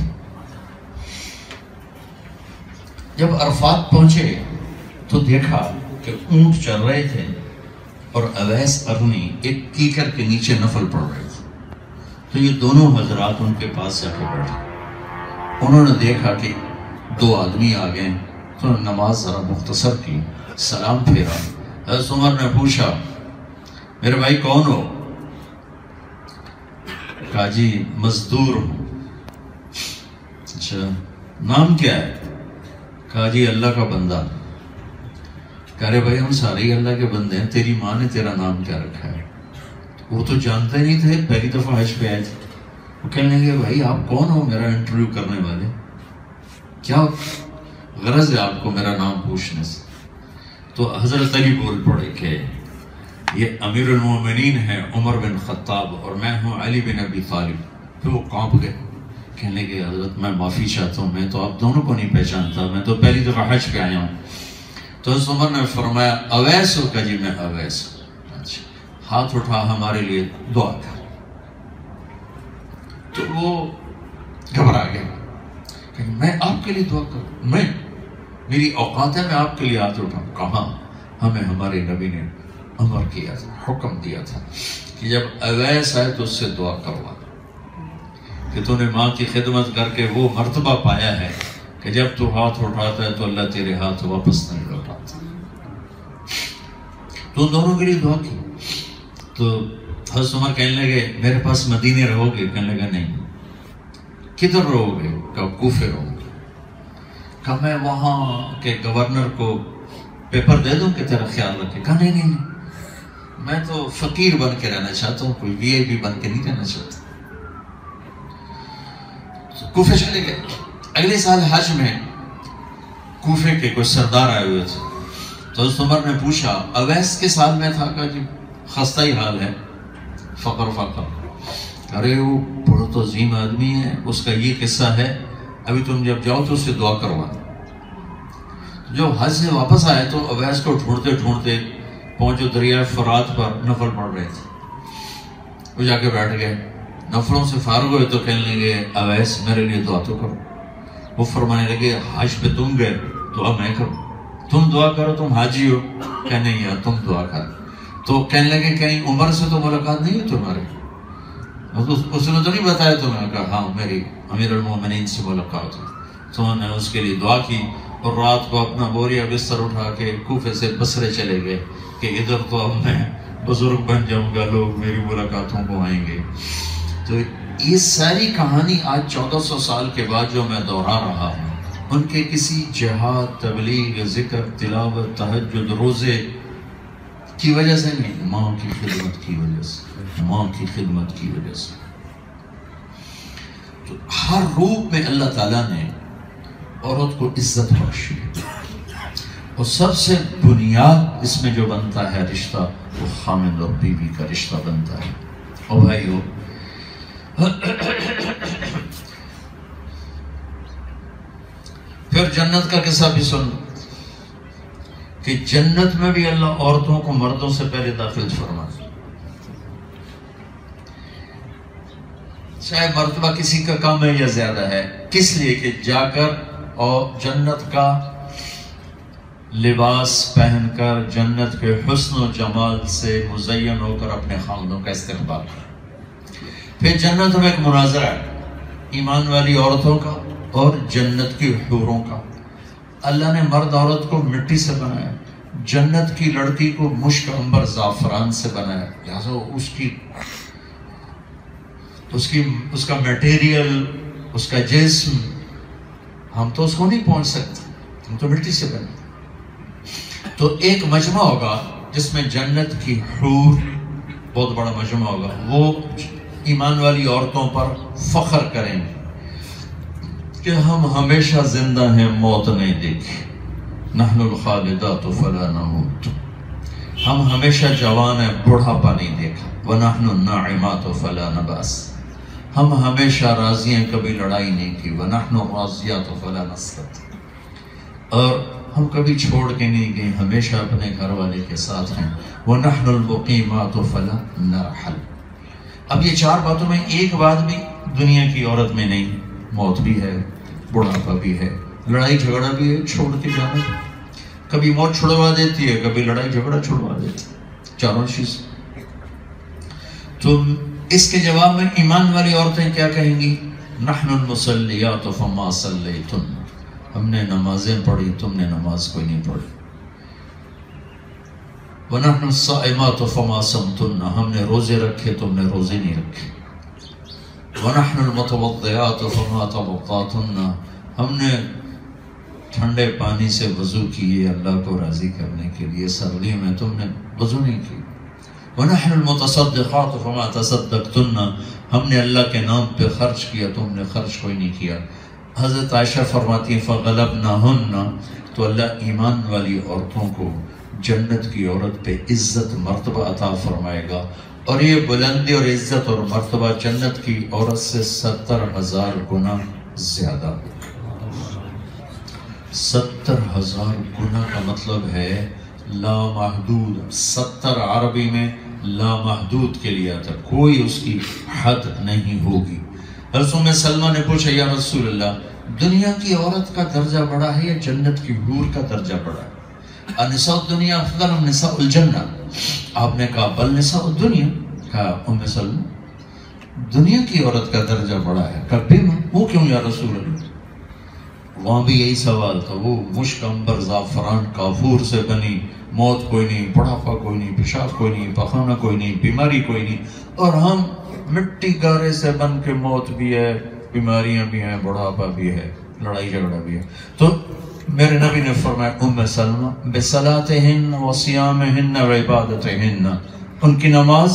جب عرفات پہنچے تو دیکھا کہ اونٹ چل رہے تھے اور اویس قرنی ایک کیکر کے نیچے نفل پڑھ رہے تھے۔ تو یہ دونوں حضرات ان کے پاس جا کے بیٹھے، انہوں نے دیکھا کہ دو آدمی آ گئے، تو انہوں نے نماز ذرا مختصر کی، سلام پھیرا۔ حضرت عمر نے پوچھا میرے بھائی کون ہو؟ کہا جی مزدور ہوں۔ اچھا نام کیا ہے؟ کہا جی اللہ کا بندہ۔ کہہ رہے بھائی ہم سارے ہی اللہ کے بندے ہیں، تیری ماں نے تیرا نام کیا رکھا ہے؟ وہ تو جانتے نہیں تھے، پہلی دفعہ حج پہ آئے تھے۔ وہ کہنے لگے بھائی آپ کون ہو میرا انٹرویو کرنے والے؟ کیا غرض ہے آپ کو میرا نام پوچھنے سے؟ تو حضرت علی بول پڑے کہ یہ امیر المومنین ہے عمر بن خطاب اور میں ہوں علی بن ابی طالب۔ پھر وہ کانپ گئے، کہنے لگے حضرت میں معافی چاہتا ہوں، میں تو آپ دونوں کو نہیں پہچانتا، میں تو پہلی دفعہ حج پہ آیا ہوں۔ تو حضرت عمر نے فرمایا اویس ہو؟ کہ جی میں اویس ہوں۔ اچھا ہاتھ اٹھا ہمارے لیے دعا کر۔ تو وہ گھبرا گیا کہ میں آپ کے لیے دعا کروں؟ میں میری اوقات ہے میں آپ کے لیے ہاتھ اٹھاؤں؟ کہاں، ہمیں ہمارے نبی نے امر کیا تھا، حکم دیا تھا کہ جب اویس آئے تو اس سے دعا کروا کہ تو نے ماں کی خدمت کر کے وہ مرتبہ پایا ہے کہ جب تو ہاتھ اٹھاتا ہے تو اللہ تیرے ہاتھ واپس نہیں لوٹاتا۔ تو ان دونوں کے لیے دعا کی۔ تو حضرت عمر کہنے لگے میرے پاس مدینے رہو گے؟ کہنے لگا نہیں۔ کدھر رہو گے؟ کہا کوفے رہو گے۔ کہا میں وہاں کے گورنر کو پیپر دے دوں کہ تیرا خیال رکھے؟ کہا نہیں نہیں میں تو فقیر بن کے رہنا چاہتا ہوں، کوئی وی آئی پی بن کے نہیں رہنا چاہتا۔ کوفے چلے گئے۔ اگلے سال حج میں کوفے کے کوئی سردار آئے ہوئے تھے، تو حضرت عمر نے پوچھا اویس کے سال میں تھا؟ کہا جی خستہ ہی حال ہے، فقر فقر۔ ارے وہ بڑا تو عظیم آدمی ہے، اس کا یہ قصہ ہے، ابھی تم جب جاؤ تو اس سے دعا کروانا۔ جو حج سے واپس آئے تو اویس کو ڈھونڈتے ڈھونڈتے پہنچو دریائے فرات پر، نفل پڑھ رہے تھے۔ وہ جا کے بیٹھ گئے، نفلوں سے فارغ ہوئے تو کہنے لگے اویس میرے لیے دعا تو کرو۔ وہ فرمانے لگے حج پہ تم گئے دعا میں کروں؟ تم دعا کرو، تم حاجی ہو۔ کہنے نہیں یار تم دعا کر۔ تو کہنے لگے کہیں عمر سے تو ملاقات نہیں ہے تمہاری؟ اس نے تو نہیں بتایا تمہیں؟ کہا ہاں میری امیر المومنین سے ملاقات ہوئی۔ تو انہوں نے اس کے لیے دعا کی اور رات کو اپنا بوریا بستر اٹھا کے کوفے سے بصرے چلے گئے کہ ادھر تو اب میں بزرگ بن جاؤں گا، لوگ میری ملاقاتوں کو آئیں گے۔ تو یہ ساری کہانی آج چودہ سو سال کے بعد جو میں دوہرا رہا ہوں، ان کے کسی جہاد، تبلیغ، ذکر، تلاوت، تہجد، روزے کی وجہ سے نہیں، ماں کی خدمت کی وجہ سے، ماں کی خدمت کی وجہ سے۔ تو ہر روپ میں اللہ تعالیٰ نے عورت کو عزت بخشی، اور سب سے بنیاد اس میں جو بنتا ہے رشتہ، وہ خامند اور بیوی کا رشتہ بنتا ہے۔ اور بھائیو پھر جنت کا قصہ بھی سن کہ جنت میں بھی اللہ عورتوں کو مردوں سے پہلے داخل فرما، چاہے مرتبہ کسی کا کم ہے یا زیادہ ہے، کس لیے کہ جا کر اور جنت کا لباس پہن کر جنت کے حسن و جمال سے مزین ہو کر اپنے خاندوں کا استقبال کر۔ پھر جنت میں ایک مناظرہ ہے ایمان والی عورتوں کا اور جنت کی حوروں کا۔ اللہ نے مرد عورت کو مٹی سے بنایا، جنت کی لڑکی کو مشک عنبر زعفران سے بنایا، لہذا اس کی اس کی اس کا میٹیریل، اس کا جسم، ہم تو اس کو نہیں پہنچ سکتے، ہم تو مٹی سے بنے۔ تو ایک مجمع ہوگا جس میں جنت کی حور، بہت بڑا مجمع ہوگا، وہ ایمان والی عورتوں پر فخر کریں گے کہ ہم ہمیشہ زندہ ہیں، موت نہیں دیکھی، نحن الخالدات فلا نموت، ہم ہمیشہ جوان ہیں، بڑھاپا نہیں دیکھا، ونحن الناعمات فلا نباس، ہم ہمیشہ راضی ہیں، کبھی لڑائی نہیں کی، ونحن الراضیات فلا نسخط، اور ہم کبھی چھوڑ کے نہیں گئے، ہمیشہ اپنے گھر والے کے ساتھ ہیں، ونحن المقیمات فلا نرحل۔ اب یہ چار باتوں میں ایک بات بھی دنیا کی عورت میں نہیں، موت بھی ہے، بڑھاپا بھی ہے، لڑائی جھگڑا بھی ہے، چھوڑ کے جانا بھی، کبھی موت چھڑوا دیتی ہے، کبھی لڑائی جھگڑا چھڑوا دیتی ہے، چاروں چیز۔ تو اس کے جواب میں ایمان والی عورتیں کیا کہیں گی؟ نحن المصلیات فما صلیتن، ہم نے نمازیں پڑھی، تم نے نماز کوئی نہیں پڑھی، وَنَحْنُ الصَّائِمَاتُ فَمَا صَمْتُنَّ، ہم نے روزے رکھے، تم نے روزے نہیں رکھے۔ वनहनुल मुतवद्दिआत फमा तवद्दातुन्ना, हमने ठंडे पानी से वज़ू किए अल्लाह को राज़ी करने के लिए, सर्दी में तुमने वज़ू नहीं की। वनहनुल मुतसद्दिक़ात फमा तसद्दक़तुन्ना, हमने अल्लाह के नाम पे खर्च किया, तुमने खर्च कोई नहीं किया। हज़रत आयशा फरमाती हैं फ़ग़लबनाहुन्ना, तो अल्लाह ईमान वाली औरतों को जन्नत की औरत पे इज़्ज़त मर्तबा अता फरमाएगा, और ये बुलंदी और इज़्ज़त और मर्तबा जन्नत की औरत से सत्तर हज़ार गुना ज़्यादा। सत्तर हज़ार गुना का मतलब है लामहदूद। सत्तर अरबी में लामहदूद के लिए आता, कोई उसकी हद नहीं होगी। हज़रत सलमा ने पूछा, या रसूल अल्लाह, दुनिया की औरत का दर्जा बड़ा है या जन्नत की हूर का दर्जा बड़ा है? अनिसा दुनिया अफदल मिन निसाउल जन्नह। आपने कहा बल निसाउद दुनिया। कहा उम्मे सलमा, दुनिया की औरत का दर्जा बड़ा है। कहा बेमा, वो क्यों या रसूल अल्लाह? वहाँ भी यही सवाल था। वो मुश्क अंबर ज़ाफ़रान काफूर से बनी, मौत कोई नहीं, बुढ़ापा कोई नहीं, पेशाब कोई नहीं, पखाना कोई नहीं, बीमारी कोई नहीं, और हम मिट्टी गारे से बन के मौत भी है, बीमारियां भी हैं, बुढ़ापा भी है, लड़ाई झगड़ा भी है। तो मेरे नबी ने फरमाया, उम्मे सलमा बिसलातिहिन्न व सियामिहिन्न व इबादतिहिन्न, उनकी नमाज,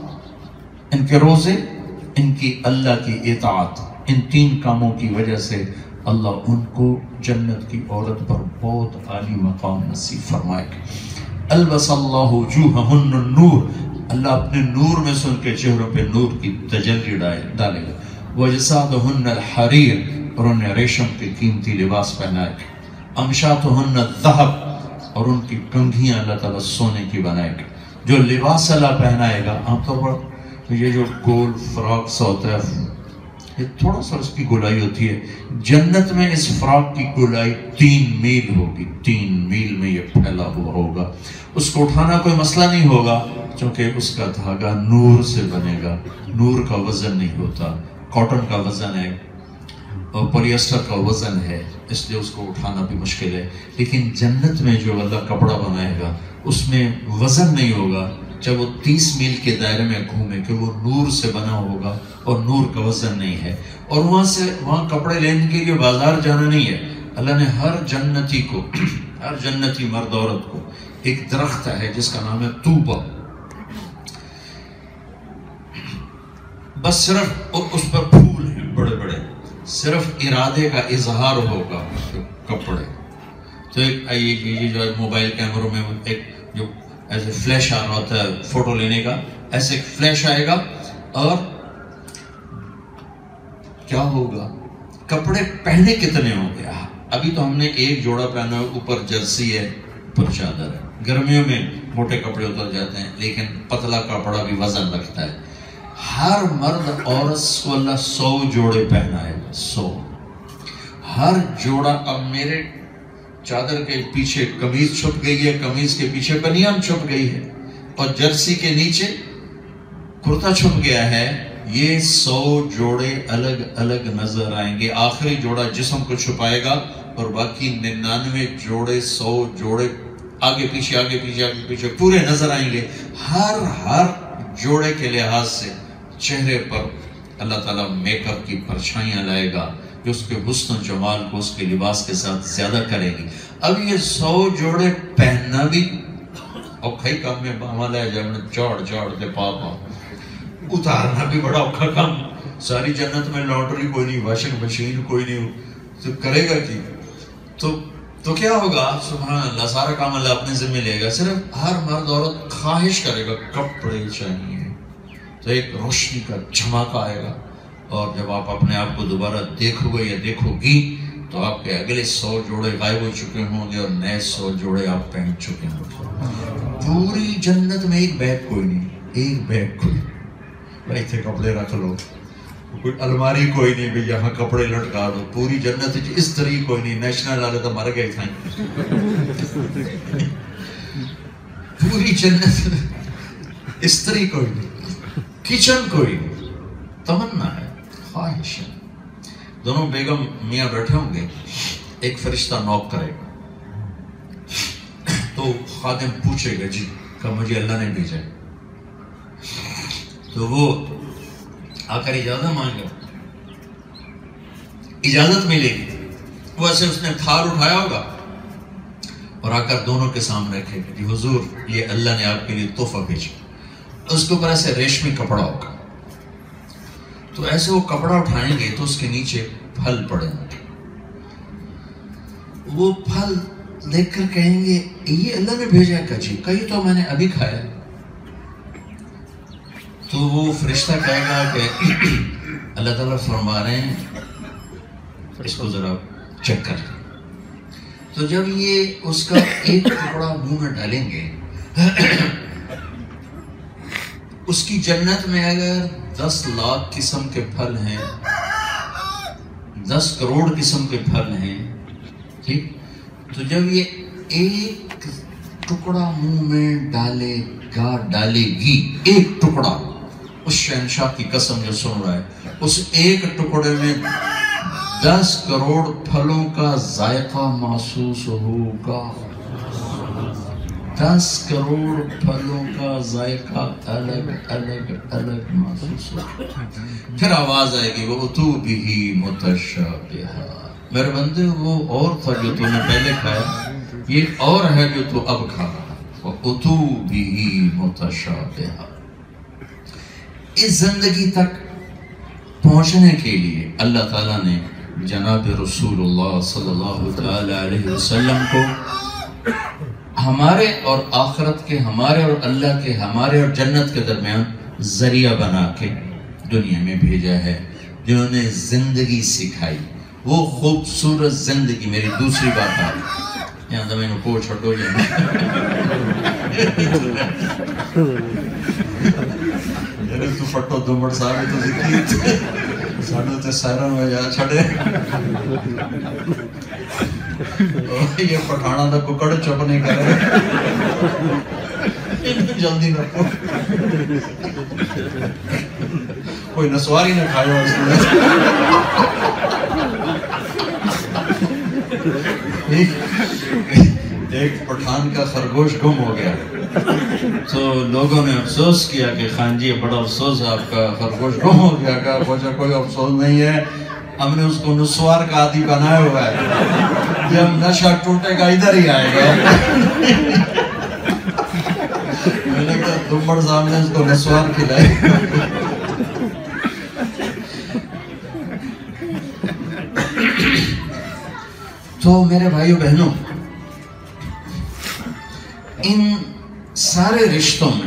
इनके रोजे, इनकी अल्लाह की इताअत, इन तीन कामों की वजह से अल्लाह उनको जन्नत की औरत पर बहुत आली मकाम नसीब फरमाएगा। अलबसल्लाहु वजूहहुन्न नूर, अल्लाह अपने नूर में से उनके चेहरों पे नूर की तजल्ली डालेगा। वजसादहुन्न हरीर, और उन्हें रेशम के कीमती लिबास पहनाएगा। अमशातहुन्न ज़हब, और उनकी कंघियां अल्लाह ताला सोने की बनाएगा। जो लिबास अल्लाह पहनाएगा, आमतौर पर ये जो गोल फ्रॉक सा होता है, ये थोड़ा सा उसकी गोलाई होती है। जन्नत में इस फ्रॉक की गोलाई तीन मील होगी, तीन मील में ये फैला हुआ होगा। उसको उठाना कोई मसला नहीं होगा, क्योंकि उसका धागा नूर से बनेगा। नूर का वजन नहीं होता, कॉटन का वजन है और पॉलिएस्टर का वजन है, इसलिए उसको उठाना भी मुश्किल है। लेकिन जन्नत में जो अल्लाह कपड़ा बनाएगा उसमें वजन नहीं होगा। जब वो तीस मील के दायरे में घूमे कि वो नूर से बना होगा और नूर का वजन नहीं है। और वहां से वहां कपड़े लेने के लिए बाजार जाना नहीं है। अल्लाह ने हर जन्नती को, हर जन्नती मर्द औरत को एक दरख्त है जिसका नाम है तूबा, बस सिर्फ उस पर फूल हैं बड़े बड़े, सिर्फ इरादे का इजहार होगा कपड़े। तो एक ये, ये जो है मोबाइल कैमरों में एक जो ऐसे फ्लैश आ रहा होता है फोटो लेने का, ऐसे फ्लैश आएगा और क्या होगा, कपड़े पहने कितने होंगे। अभी तो हमने एक जोड़ा पहना है, ऊपर जर्सी है, ऊपर चादर है। गर्मियों में मोटे कपड़े उतर जाते हैं, लेकिन पतला कपड़ा भी वजन रखता है। हर मर्द औरत को अल्लाह सौ जोड़े पहनाएगा, सौ, हर जोड़ा। अब मेरे चादर के पीछे कमीज छुप गई है, कमीज के पीछे बनियान छुप गई है, और जर्सी के नीचे कुर्ता छुप गया है। ये सौ जोड़े अलग अलग नजर आएंगे। आखिरी जोड़ा जिस्म को छुपाएगा और बाकी निन्यानवे जोड़े, सौ जोड़े आगे पीछे आगे पीछे आगे पीछे पूरे नजर आएंगे। हर हर जोड़े के लिहाज से चेहरे पर अल्लाह ताला मेकअप की परछाइयां लाएगा जो उसके हुस्न जमाल को उसके लिबास के साथ ज्यादा करेंगी। अब ये सौ जोड़े पहनना भी औखा ही काम में बामल है, जब चौड़ चौड़ के पापा उतारना भी बड़ा औखा काम। सारी जन्नत में लॉन्ड्री कोई नहीं, वॉशिंग मशीन कोई नहीं, तो करेगा कि तो तो क्या होगा। सुभान अल्लाह, सारा काम अल्लाह अपने जिम्मे लेगा। सिर्फ हर मर्द औरत ख्वाहिश करेगा कपड़े चाहिए, तो एक रोशनी का झमाका आएगा। और जब आप अपने आप को दोबारा देखोगे या देखोगी तो आपके अगले सौ जोड़े गायब हो चुके होंगे और नए सौ जोड़े आप पहन चुके होंगे। पूरी जन्नत में एक बैग कोई नहीं, एक बैग कोई भाई थे कपड़े रख लो, कोई अलमारी कोई नहीं भाई यहाँ कपड़े लटका दो। पूरी जन्नत इस तरीके कोई नहीं, नेशनल वाले तो मर गए थे। पूरी जन्नत इस तरीके कोई नहीं, किचन कोई नहीं, तमन्ना है, ख्वाहिश है। दोनों बेगम मियाँ बैठे होंगे, एक फरिश्ता नॉक करेगा तो खादिम पूछेगा जी का मुझे अल्लाह ने भेजा है। तो वो آ کر اجازت مانگے، اجازت ملے گی، ویسے اس نے تھال اٹھایا ہوگا اور آ کر دونوں کے سامنے رکھے گا کہ حضور یہ اللہ نے آپ کے لیے تحفہ بھیجا، اس کے اوپر ایسے ریشمی کپڑا ہوگا، تو ایسے وہ کپڑا اٹھائیں گے تو اس کے نیچے پھل پڑیں گے، وہ پھل دیکھ کر کہیں گے یہ اللہ نے بھیجا ہے کچی کئی تو میں نے ابھی کھایا، تو وہ فرشتہ کہے گا کہ اللہ تعالیٰ فرما رہے ہیں اس کو ذرا چیک کر لیں، تو جب یہ اس کا ایک ٹکڑا منہ میں ڈالیں گے، اس کی جنت میں اگر دس لاکھ قسم کے پھل ہیں، دس کروڑ قسم کے پھل ہیں، ٹھیک، تو جب یہ ایک ٹکڑا منہ میں ڈالے گا ڈالے گی، ایک ٹکڑا، اس شہنشاہ کی قسم جو سن رہا ہے، اس ایک ٹکڑے میں دس کروڑ پھلوں کا ذائقہ محسوس ہوگا، دس کروڑ پھلوں کا ذائقہ الگ الگ الگ محسوس ہوگا، پھر آواز آئے گی وَأُتُوا بِهِ مُتَشَابِهًا، میرے بندے وہ اور تھا جو تو نے پہلے کھایا، یہ اور ہے جو تو اب کھا رہا، وَأُتُوا بِهِ مُتَشَابِهًا۔ اس زندگی تک پہنچنے کے لیے اللہ تعالیٰ نے جناب رسول اللہ صلی اللہ علیہ وسلم کو ہمارے اور آخرت کے، ہمارے اور اللہ کے، ہمارے اور جنت کے درمیان ذریعہ بنا کے دنیا میں بھیجا ہے، جنہوں نے زندگی سکھائی، وہ خوبصورت زندگی۔ میری دوسری بات آ رہی یہاں تو میں نے کو چھوٹو جائے تو فٹو دمڑ صاحب تو ذکری ساڑھے تے سائران میں جا چھڑے یہ پٹھانا دا ککڑ چپ نہیں کر رہے جلدی رکھو، کوئی نسواری نہ کھایا اس میں۔ ایک پٹھان کا خرگوش گم ہو گیا تو لوگوں نے افسوس کیا کہ خان جی بڑا افسوس ہے آپ کا خرگوش گم ہو گیا، کہا پوچھا کوئی افسوس نہیں ہے، ہم نے اس کو نسوار کا عادی بنایا ہوا ہے، جب نشہ ٹوٹے گا ادھر ہی آئے گا۔ میں نے کہا دمبڑ صاحب نے اس کو نسوار کھلائے۔ تو میرے بھائیو بہنوں، ان سارے رشتوں میں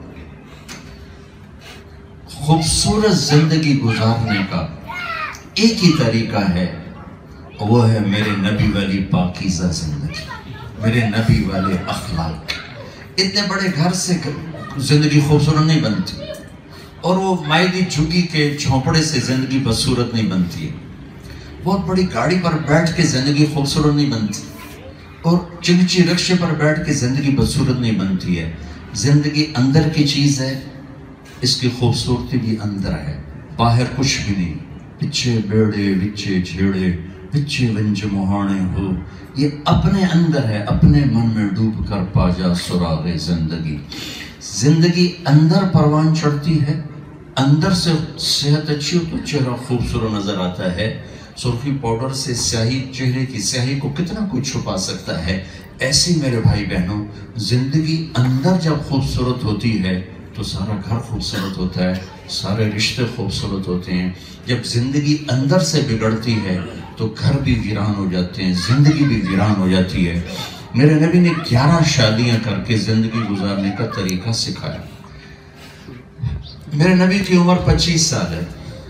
خوبصورت زندگی گزارنے کا ایک ہی طریقہ ہے، وہ ہے میرے نبی والی پاکیزہ زندگی، میرے نبی والے اخلاق۔ اتنے بڑے گھر سے زندگی خوبصورت نہیں بنتی، اور وہ مائدی جھگی کے جھونپڑے سے زندگی بدصورت نہیں بنتی ہے، بہت بڑی گاڑی پر بیٹھ کے زندگی خوبصورت نہیں بنتی، اور چنچی رکشے پر بیٹھ کے زندگی بدصورت نہیں بنتی ہے۔ زندگی اندر کی چیز ہے، اس کی خوبصورتی بھی اندر ہے، باہر کچھ بھی نہیں۔ پچھے بیڑے وچے جھیڑے وچے ونج مہانے ہو، یہ اپنے اندر ہے، اپنے من میں ڈوب کر پا جا سراغ زندگی۔ زندگی اندر پروان چڑھتی ہے، اندر سے صحت اچھی ہو تو چہرہ خوبصورت نظر آتا ہے۔ سرخی پاؤڈر سے سیاہی، چہرے کی سیاہی کو کتنا کچھ چھپا سکتا ہے، ایسے میرے بھائی بہنوں زندگی اندر جب خوبصورت ہوتی ہے تو سارا گھر خوبصورت ہوتا ہے، سارے رشتے خوبصورت ہوتے ہیں۔ جب زندگی اندر سے بگڑتی ہے تو گھر بھی ویران ہو جاتے ہیں، زندگی بھی ویران ہو جاتی ہے۔ میرے نبی نے گیارہ شادیاں کر کے زندگی گزارنے کا طریقہ سکھایا۔ میرے نبی کی عمر پچیس سال ہے،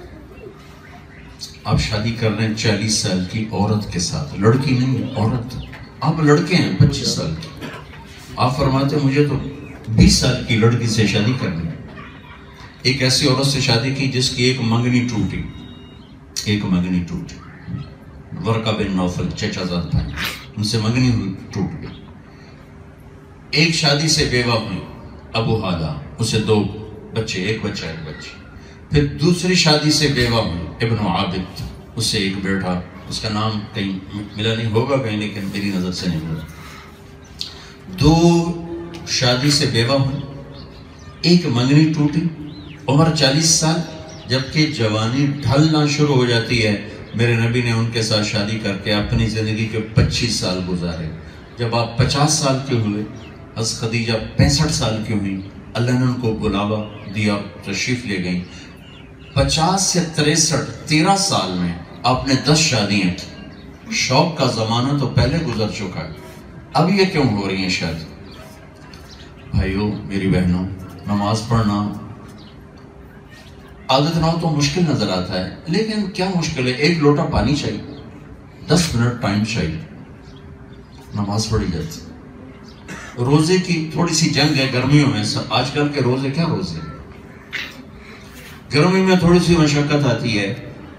آپ شادی کر رہے ہیں چالیس سال کی عورت کے ساتھ، لڑکی نہیں عورت، آپ لڑکے ہیں پچیس سال کی، آپ فرماتے ہیں مجھے تو بیس سال کی لڑکی سے شادی کرنی ہے۔ ایک ایسی عورت سے شادی کی جس کی ایک منگنی ٹوٹی، ایک منگنی ٹوٹی، ورقہ بن نوفل چچا زاد بھائی، ان سے منگنی ٹوٹ گئی۔ ایک شادی سے بیوہ ہوئی ابو حالہ، اسے دو بچے، ایک بچہ ایک بچی۔ پھر دوسری شادی سے بیوہ ہوئی ابن عابد، اس سے ایک بیٹا، اس کا نام کہیں ملا نہیں ہوگا کہیں لیکن میری نظر سے نہیں ملا۔ دو شادی سے بیوہ ہوئی، ایک منگنی ٹوٹی، عمر چالیس سال، جبکہ جوانی ڈھلنا شروع ہو جاتی ہے. میرے نبی نے ان کے ساتھ شادی کر کے اپنی زندگی کے پچیس سال گزارے. جب آپ پچاس سال کے ہوئے، حضرت خدیجہ پینسٹھ سال کی ہوئی، اللہ نے ان کو بلاوا دیا، تشریف لے گئیں. پچاس سے تریسٹھ تیرہ سال میں آپ نے دس شادیاں کی. شوق کا زمانہ تو پہلے گزر چکا ہے، اب یہ کیوں ہو رہی ہیں شادی؟ بھائیو، میری بہنوں، نماز پڑھنا عادت نہ ہو تو مشکل نظر آتا ہے، لیکن کیا مشکل ہے؟ ایک لوٹا پانی چاہیے، دس منٹ ٹائم چاہیے، نماز پڑھی جاتی. روزے کی تھوڑی سی جنگ ہے گرمیوں میں. آج کل کے روزے کیا روزے؟ گرمی میں تھوڑی سی مشقت آتی ہے،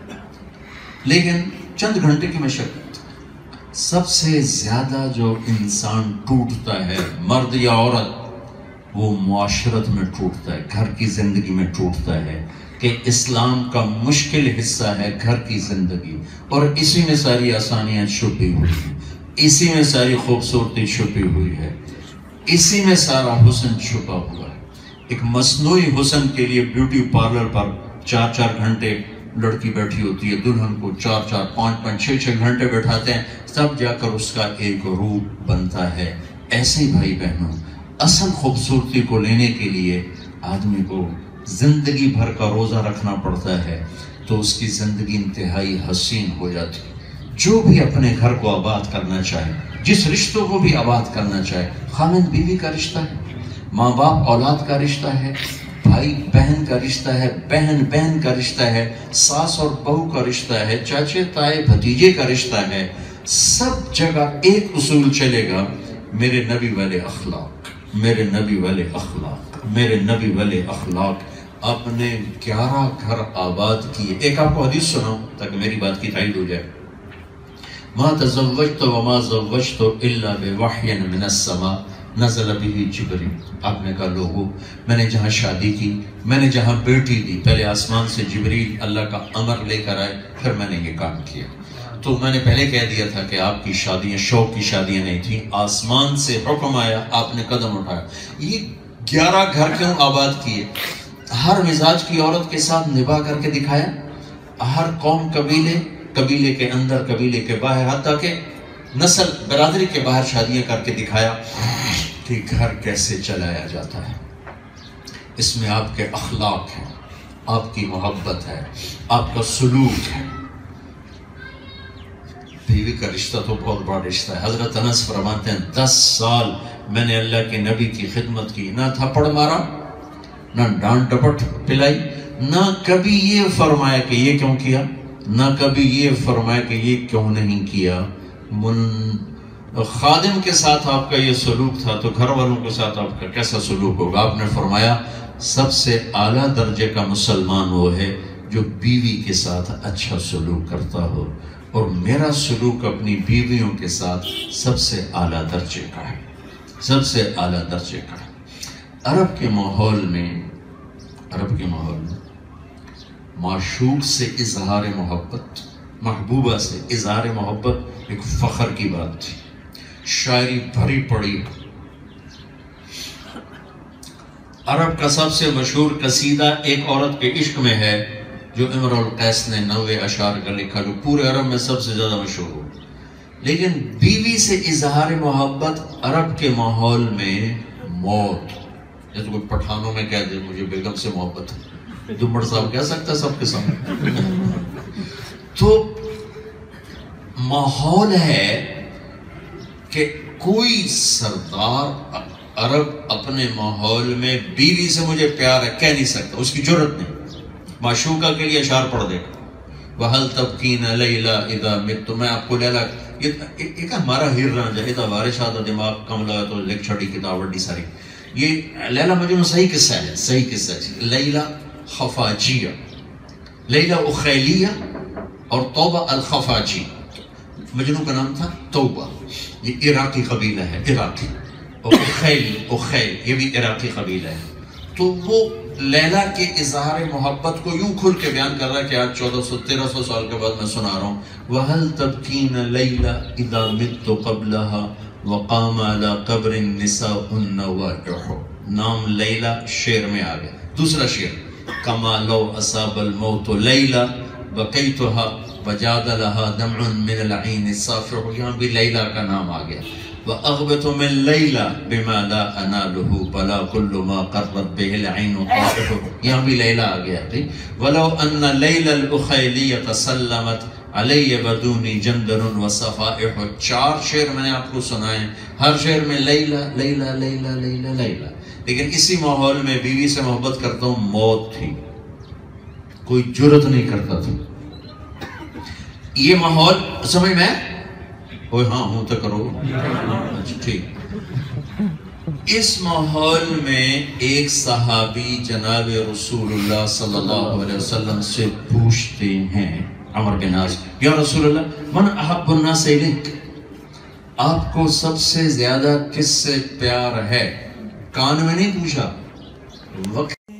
لیکن چند گھنٹے کی مشقت. سب سے زیادہ جو انسان ٹوٹتا ہے، مرد یا عورت، وہ معاشرت میں ٹوٹتا ہے، گھر کی زندگی میں ٹوٹتا ہے. کہ اسلام کا مشکل حصہ ہے گھر کی زندگی، اور اسی میں ساری آسانیاں چھپی ہوئی ہیں، اسی میں ساری خوبصورتی چھپی ہوئی ہے، اسی میں سارا حسن چھپا ہوا ہے. ایک مصنوعی حسن کے لیے بیوٹی پارلر پر چار چار گھنٹے لڑکی بیٹھی ہوتی ہے، دلہن کو چار چار پانچ پانچ چھ چھ گھنٹے بیٹھاتے ہیں، تب جا کر اس کا ایک روپ بنتا ہے. ایسے ہی بھائی بہنوں، اصل خوبصورتی کو لینے کے لیے آدمی کو زندگی بھر کا روزہ رکھنا پڑتا ہے، تو اس کی زندگی انتہائی حسین ہو جاتی ہے. جو بھی اپنے گھر کو آباد کرنا چاہے، جس رشتوں کو بھی آباد کرنا چاہے، خاوند بیوی کا رشتہ ہے، ماں باپ اولاد کا رشتہ ہے، بھائی بہن کا رشتہ ہے، بہن بہن کا رشتہ ہے، ساس اور بہو کا رشتہ ہے، چاچے تائے بھتیجے کا رشتہ ہے. سب جگہ ایک اصول چلے گا، میرے نبی والے اخلاق، میرے نبی والے اخلاق، میرے نبی والے اخلاق. آپ نے گیارہ گھر آباد کیے. ایک آپ کو حدیث سناؤں تاکہ میری بات کی تائید ہو جائے. ما تزوجت وما زوجت الا بوحی من السماء نزل به جبریل. آپ نے کہا لوگو، میں نے جہاں شادی کی، میں نے جہاں بیٹی دی، پہلے آسمان سے جبریل اللہ کا امر لے کر آئے، پھر میں نے یہ کام کیا. تو میں نے پہلے کہہ دیا تھا کہ آپ کی شادیاں شوق کی شادیاں نہیں تھیں، آسمان سے حکم آیا، آپ نے قدم اٹھایا. یہ گیارہ گھر کیوں آباد کیے؟ ہر مزاج کی عورت کے ساتھ نباہ کر کے دکھایا، ہر قوم، قبیلے، قبیلے کے اندر، قبیلے کے باہر، حتیٰ کہ نسل برادری کے باہر شادیاں کر کے دکھایا کہ گھر کیسے چلایا جاتا ہے. اس میں آپ کے اخلاق ہیں، آپ کی محبت ہے، آپ کا سلوک ہے. بیوی کا رشتہ تو بہت بڑا رشتہ ہے. حضرت انس فرماتے ہیں دس سال میں نے اللہ کے نبی کی خدمت کی، نہ تھپڑ مارا، نہ ڈانٹ ڈپٹ پلائی، نہ کبھی یہ فرمایا کہ یہ کیوں کیا، نہ کبھی یہ فرمایا کہ یہ کیوں نہیں کیا. من خادم کے ساتھ آپ کا یہ سلوک تھا تو گھر والوں کے ساتھ آپ کا کیسا سلوک ہوگا؟ آپ نے فرمایا سب سے اعلیٰ درجے کا مسلمان وہ ہے جو بیوی کے ساتھ اچھا سلوک کرتا ہو، اور میرا سلوک اپنی بیویوں کے ساتھ سب سے اعلیٰ درجے کا ہے، سب سے اعلیٰ درجے کا ہے. عرب کے ماحول میں عرب کے ماحول میں معشوق سے اظہار محبت، محبوبہ سے اظہار محبت ایک فخر کی بات تھی. شاعری بھری پڑی. عرب کا سب سے مشہور قصیدہ ایک عورت کے عشق میں ہے جو امرؤ القیس نے نوے اشعار کا لکھا، جو پورے عرب میں سب سے زیادہ مشہور ہو. لیکن بیوی سے اظہار محبت عرب کے ماحول میں موت. جیسے کوئی پٹھانوں میں کہہ دے مجھے بیگم سے محبت ہے، دمڑ صاحب کہہ سکتا ہے سب کے سامنے. تو ماحول ہے کہ کوئی سردار عرب اپنے ماحول میں بیوی سے مجھے پیار ہے کہہ نہیں سکتا، اس کی جرت نہیں. معشوقہ کے لیے اشعار پڑھ دے گا، وَهَلْ تَبْكِينَ لَيْلَا اِذَا مِتُّ. میں آپ کو لیلا ایک ہمارا ہیر رہا جائے اذا وارش آدھا دماغ کملا ہے تو لکھ چھڑی کتاب وڈی ساری. یہ لیلا مجنون صحیح قصہ ہے، صحیح قصہ ہے. لیلا خفاجیہ، لیلا اخیلیہ اور توبہ الخفاجی. مجنون کا نام تھا توبہ، یہ عراقی قبیلہ ہے، عراقی. اور اخیل، اخیل یہ بھی عراقی قبیلہ ہے. تو وہ لیلا کے اظہار محبت کو یوں کھل کے بیان کر رہا ہے کہ آج چودہ سو تیرہ سو سال کے بعد میں سنا رہا ہوں. وَهَلْ تَبْكِينَ لَيْلَ إِذَا مِتُّ قَبْلَهَا وَقَامَ عَلَى قَبْرٍ نِسَاءٌ نَوَائِحُ. نام لیلا شعر میں آ گیا. دوسرا شعر کما لو اصاب الموت لیلا بقیتها وجاد لها دمع من العین الصافح، یہاں بھی لیلا کا نام آ گیا. وَأَغْبِتُ مِن لَيْلَا بِمَا لَا أَنَالُهُ بَلَا كُلُّ مَا قَرَّتْ بِهِ الْعَيْنُ طَافِحُ، یہاں بھی لیلا آ گیا. وَلَوْ أَنَّ لَيْلَ الْأُخَيْلِيَّةَ سَلَّمَتْ عَلَيَّ بَدُونِ جَنْدَرٌ وَصَفَائِحُ. چار شعر میں نے آپ کو سنائے، ہر شعر میں لیلا لیلا لیلا لیلا لیلا. لیکن اسی ماحول میں بیوی سے محبت کرتا ہوں، موت تھی، کوئی جرت نہیں کرتا تھا. یہ ماحول سمجھ میں اوہ ہاں ہوں تو کرو. اچھا ٹھیک. اس ماحول میں ایک صحابی جناب رسول اللہ صلی اللہ علیہ وسلم سے پوچھتے ہیں، عمر بن عاص، یا رسول اللہ من احب الناس الیک، آپ کو سب سے زیادہ کس سے پیار ہے؟ کان میں نہیں پوچھا، وقت